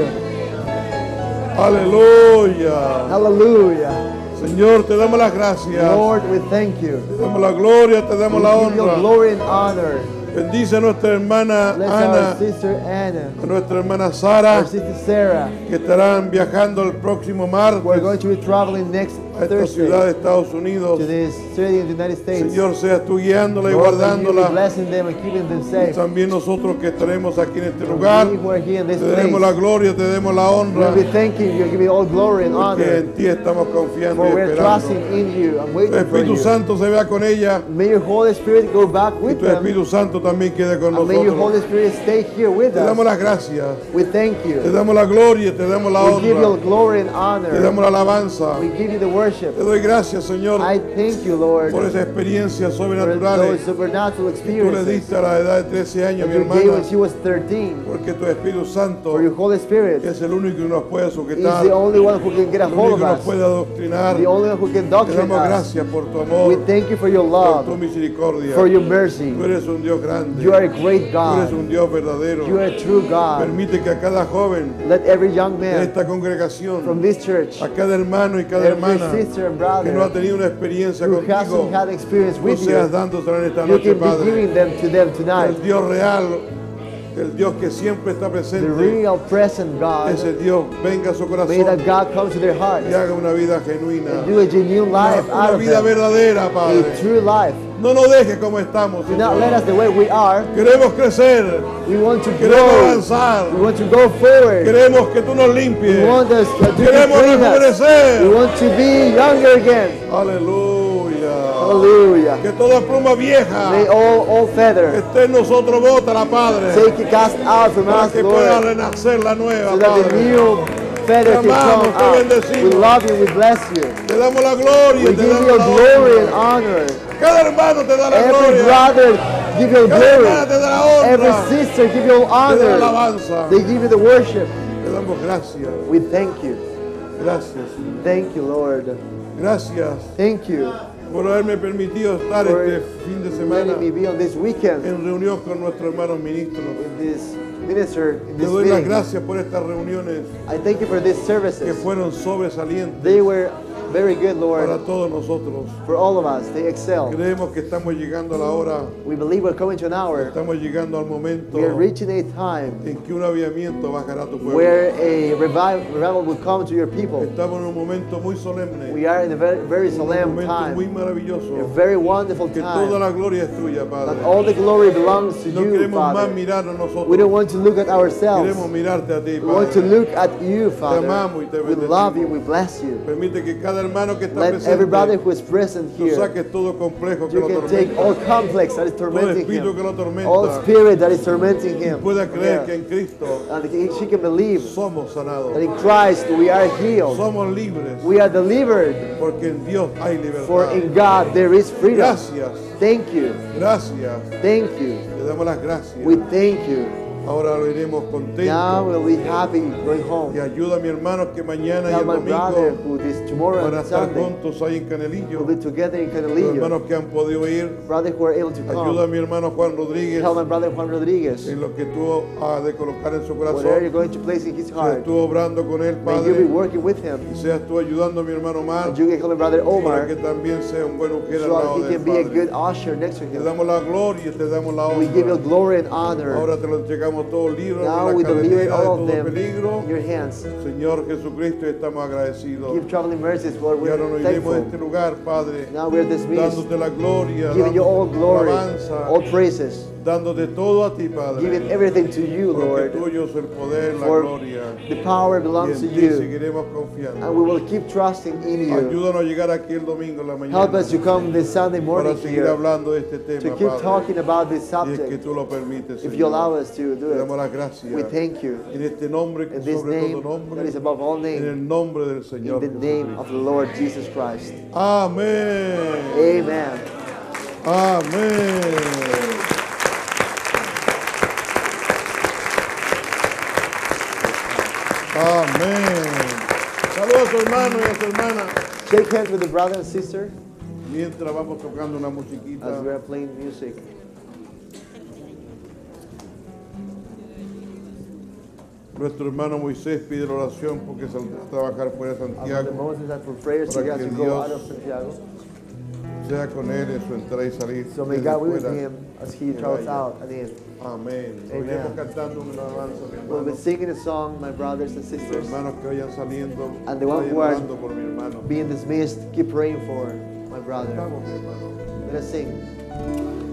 Aleluya. Hallelujah. Señor, te damos las gracias. Lord, we thank you. Te damos la gloria, te We damos la give you honra. glory and honor. Bendice a nuestra hermana Bless Ana, our sister Anna, a nuestra hermana Sara, our sister Sarah. que estarán viajando el próximo We're going martes to be traveling next a esta ciudad de Thursday Estados Unidos. to this city in the United States. Señor, seas tú guiándola y Lord, may you be guardándola. blessing them and keeping them Y safe. también nosotros que estaremos aquí en este lugar, We who are here in te this demos la place, gloria, te demos la honra, we'll be thanking you, giving you all glory and que honor, en ti estamos confiando for y we're trusting esperando. in you and Tu waiting for Espíritu you. Santo se vea con ella May your Holy Spirit go back y with tu them, Espíritu Santo también quede con and may your Holy nosotros. Spirit stay here with Te damos us. las gracias, We thank te you. damos la gloria, te damos la We give you honra, glory and te honor. damos la alabanza. We give you the worship. Te doy gracias, Señor, I thank you, Lord, por for esas experiencias those sobrenaturales supernatural que tú le experiences diste a la edad de trece años, that mi you gave hermana, when she was thirteen. porque tu Espíritu Santo For your Holy Spirit es el único que nos puede is sujetar, the el only one who can get a único hold que of nos us, puede adoctrinar. the only one who can Te doctrine damos us. gracias por tu We amor, thank you for your por tu love, misericordia. for your mercy. Tú eres un Dios grande, You are a great tú eres God. un Dios verdadero. You are a true God. Permite que a cada joven Let every young de man esta congregación, from this church, a cada hermano y cada every hermana sister and que no ha brother tenido una experiencia who contigo, hasn't had experience tú with seas you, dándosela en esta you noche, can be Padre. giving them to them tonight. El Dios real, el Dios que siempre está The presente, real present God. ese Dios venga a su May that corazón God come to their hearts y haga una vida genuina, and do a genuine una, life una out of vida them. verdadera, A Padre. true life. No nos dejes como estamos, Do not let us Señor. the way we are. Queremos crecer, We want to queremos grow. avanzar, We want to go forward. queremos que tú nos We limpies, want us to to queremos clean us. We rejuvenecer. want to be younger again. Aleluya. Hallelujah. Que toda pluma vieja May all, all que feather esté en nosotros, bótala, Padre, take it cast out from para us, que pueda Lord, renacer la nueva, so that the Padre. new feather Te can amamos, come te out. bendecimos. We love you, we bless you. Te damos la gloria, We te give damos you la glory and honra. honor. Cada hermano te da la Every gloria, brother give you cada hermana glory. te da la Every honra, sister give you te da la honor. alabanza. They give you the worship. Te damos gracias, We thank you. gracias, Thank you, Lord. gracias Thank you por haberme permitido estar for este fin de semana letting me be on this weekend en reunión con nuestros hermanos ministros. with this minister in Te this doy las meeting. gracias por estas reuniones I thank you for these que services. fueron sobresalientes They were very good, para Lord, todos nosotros. for all of us. They excel. Creemos que estamos llegando a la hora, We believe we're coming to an hour. estamos llegando al momento We are reaching a time en que un avivamiento bajará a tu pueblo. where a revival, revival will come to your people. Estamos en un momento muy solemne, We are in a very, very un solemn momento muy time, a maravilloso, very wonderful que toda time. la gloria es tuya, Padre. That all the glory belongs to No you, queremos más Father. mirar a We nosotros, don't want to look at ourselves. queremos mirarte a ti, We want to Padre. look at you, Father. amamos y te We love you. bendecimos. We bless you. Permite que cada hermano que está Let every brother presente, who is present tú here, saques todo complejo que you lo can take all tormenta, complex that is todo tormenting espíritu que lo him, tormenta, all spirit that is tormenting y him. pueda creer Yeah. que en Cristo And he, she can believe somos sanados, that in Christ we are healed, somos libres, we are delivered, porque en Dios hay for libertad. in God there is freedom. Gracias, Thank you, gracias, thank you, le damos las gracias. we thank you. Ahora lo iremos Now contentos. we'll be happy going Y home. ayuda a mi hermano que mañana y Tell el my brother domingo who this tomorrow van a and estar Sunday juntos ahí en Canelillo. will be together in Los Canelillo. hermanos que han podido ir, Brother who are able to ayuda a come. mi hermano Juan Rodríguez Tell my brother Juan Rodriguez en lo que tú has de colocar en su whatever corazón. you're going to place in his Seas heart. tú obrando con él, May you be Padre, working with him. y seas tú ayudando a mi hermano Omar And you can help my brother para Omar que también sea un buen mujer al so lado he del can be a good Padre. usher next to Te him. damos la gloria, te damos la We give you honra. glory and honor. Ahora te lo entregamos todo libre Now de we la deliver cadenera de all of todo them peligro. in your hands. Señor Jesucristo, estamos agradecidos. Give traveling mercies, Lord. Y ahora We're nos iremos de thankful. este lugar, Padre, Now we're dismissed, dándote la gloria, giving you all dándote glory, alabanza, all praises, dándote todo a ti, Padre. giving everything to you, Porque Lord. tuyo es el poder, la For gloria. the power Y belongs to en ti you, seguiremos and confiando. we will keep trusting in you. Ayúdanos a llegar aquí el domingo en la Help mañana us to come this Sunday para morning seguir here hablando de este to tema, keep Padre. talking about this Y es que subject. tú lo permites, If you allow Señor. us to do Te damos it, las gracias. we thank you. En este nombre que In this sobre todo name nombre, that is above all en names, el nombre del in Señor. the name of the Lord Jesus Christ. Amén. Amen. Amén. Amén. Saludos a su hermano y a su hermana. Shake hands with the brother and sister Mientras vamos tocando una as musiquita. we are playing music. Nuestro hermano Moisés pide la oración porque saldrá a trabajar fuera de Our brother Santiago. Moses asked for prayers so he Para has que to go Dios out of Santiago. Sea con él en su entrada y salir. So may desde God be with fuera. him as he travels out and in. Amén. Amen. Iremos cantando una alabanza, mi We'll be hermano. singing a song, my brothers and Los sisters. hermanos que vayan saliendo, And the one vayan who are orando por mi hermano. Being dismissed, keep praying for my brother. Cantamos, mi hermano. Let us sing.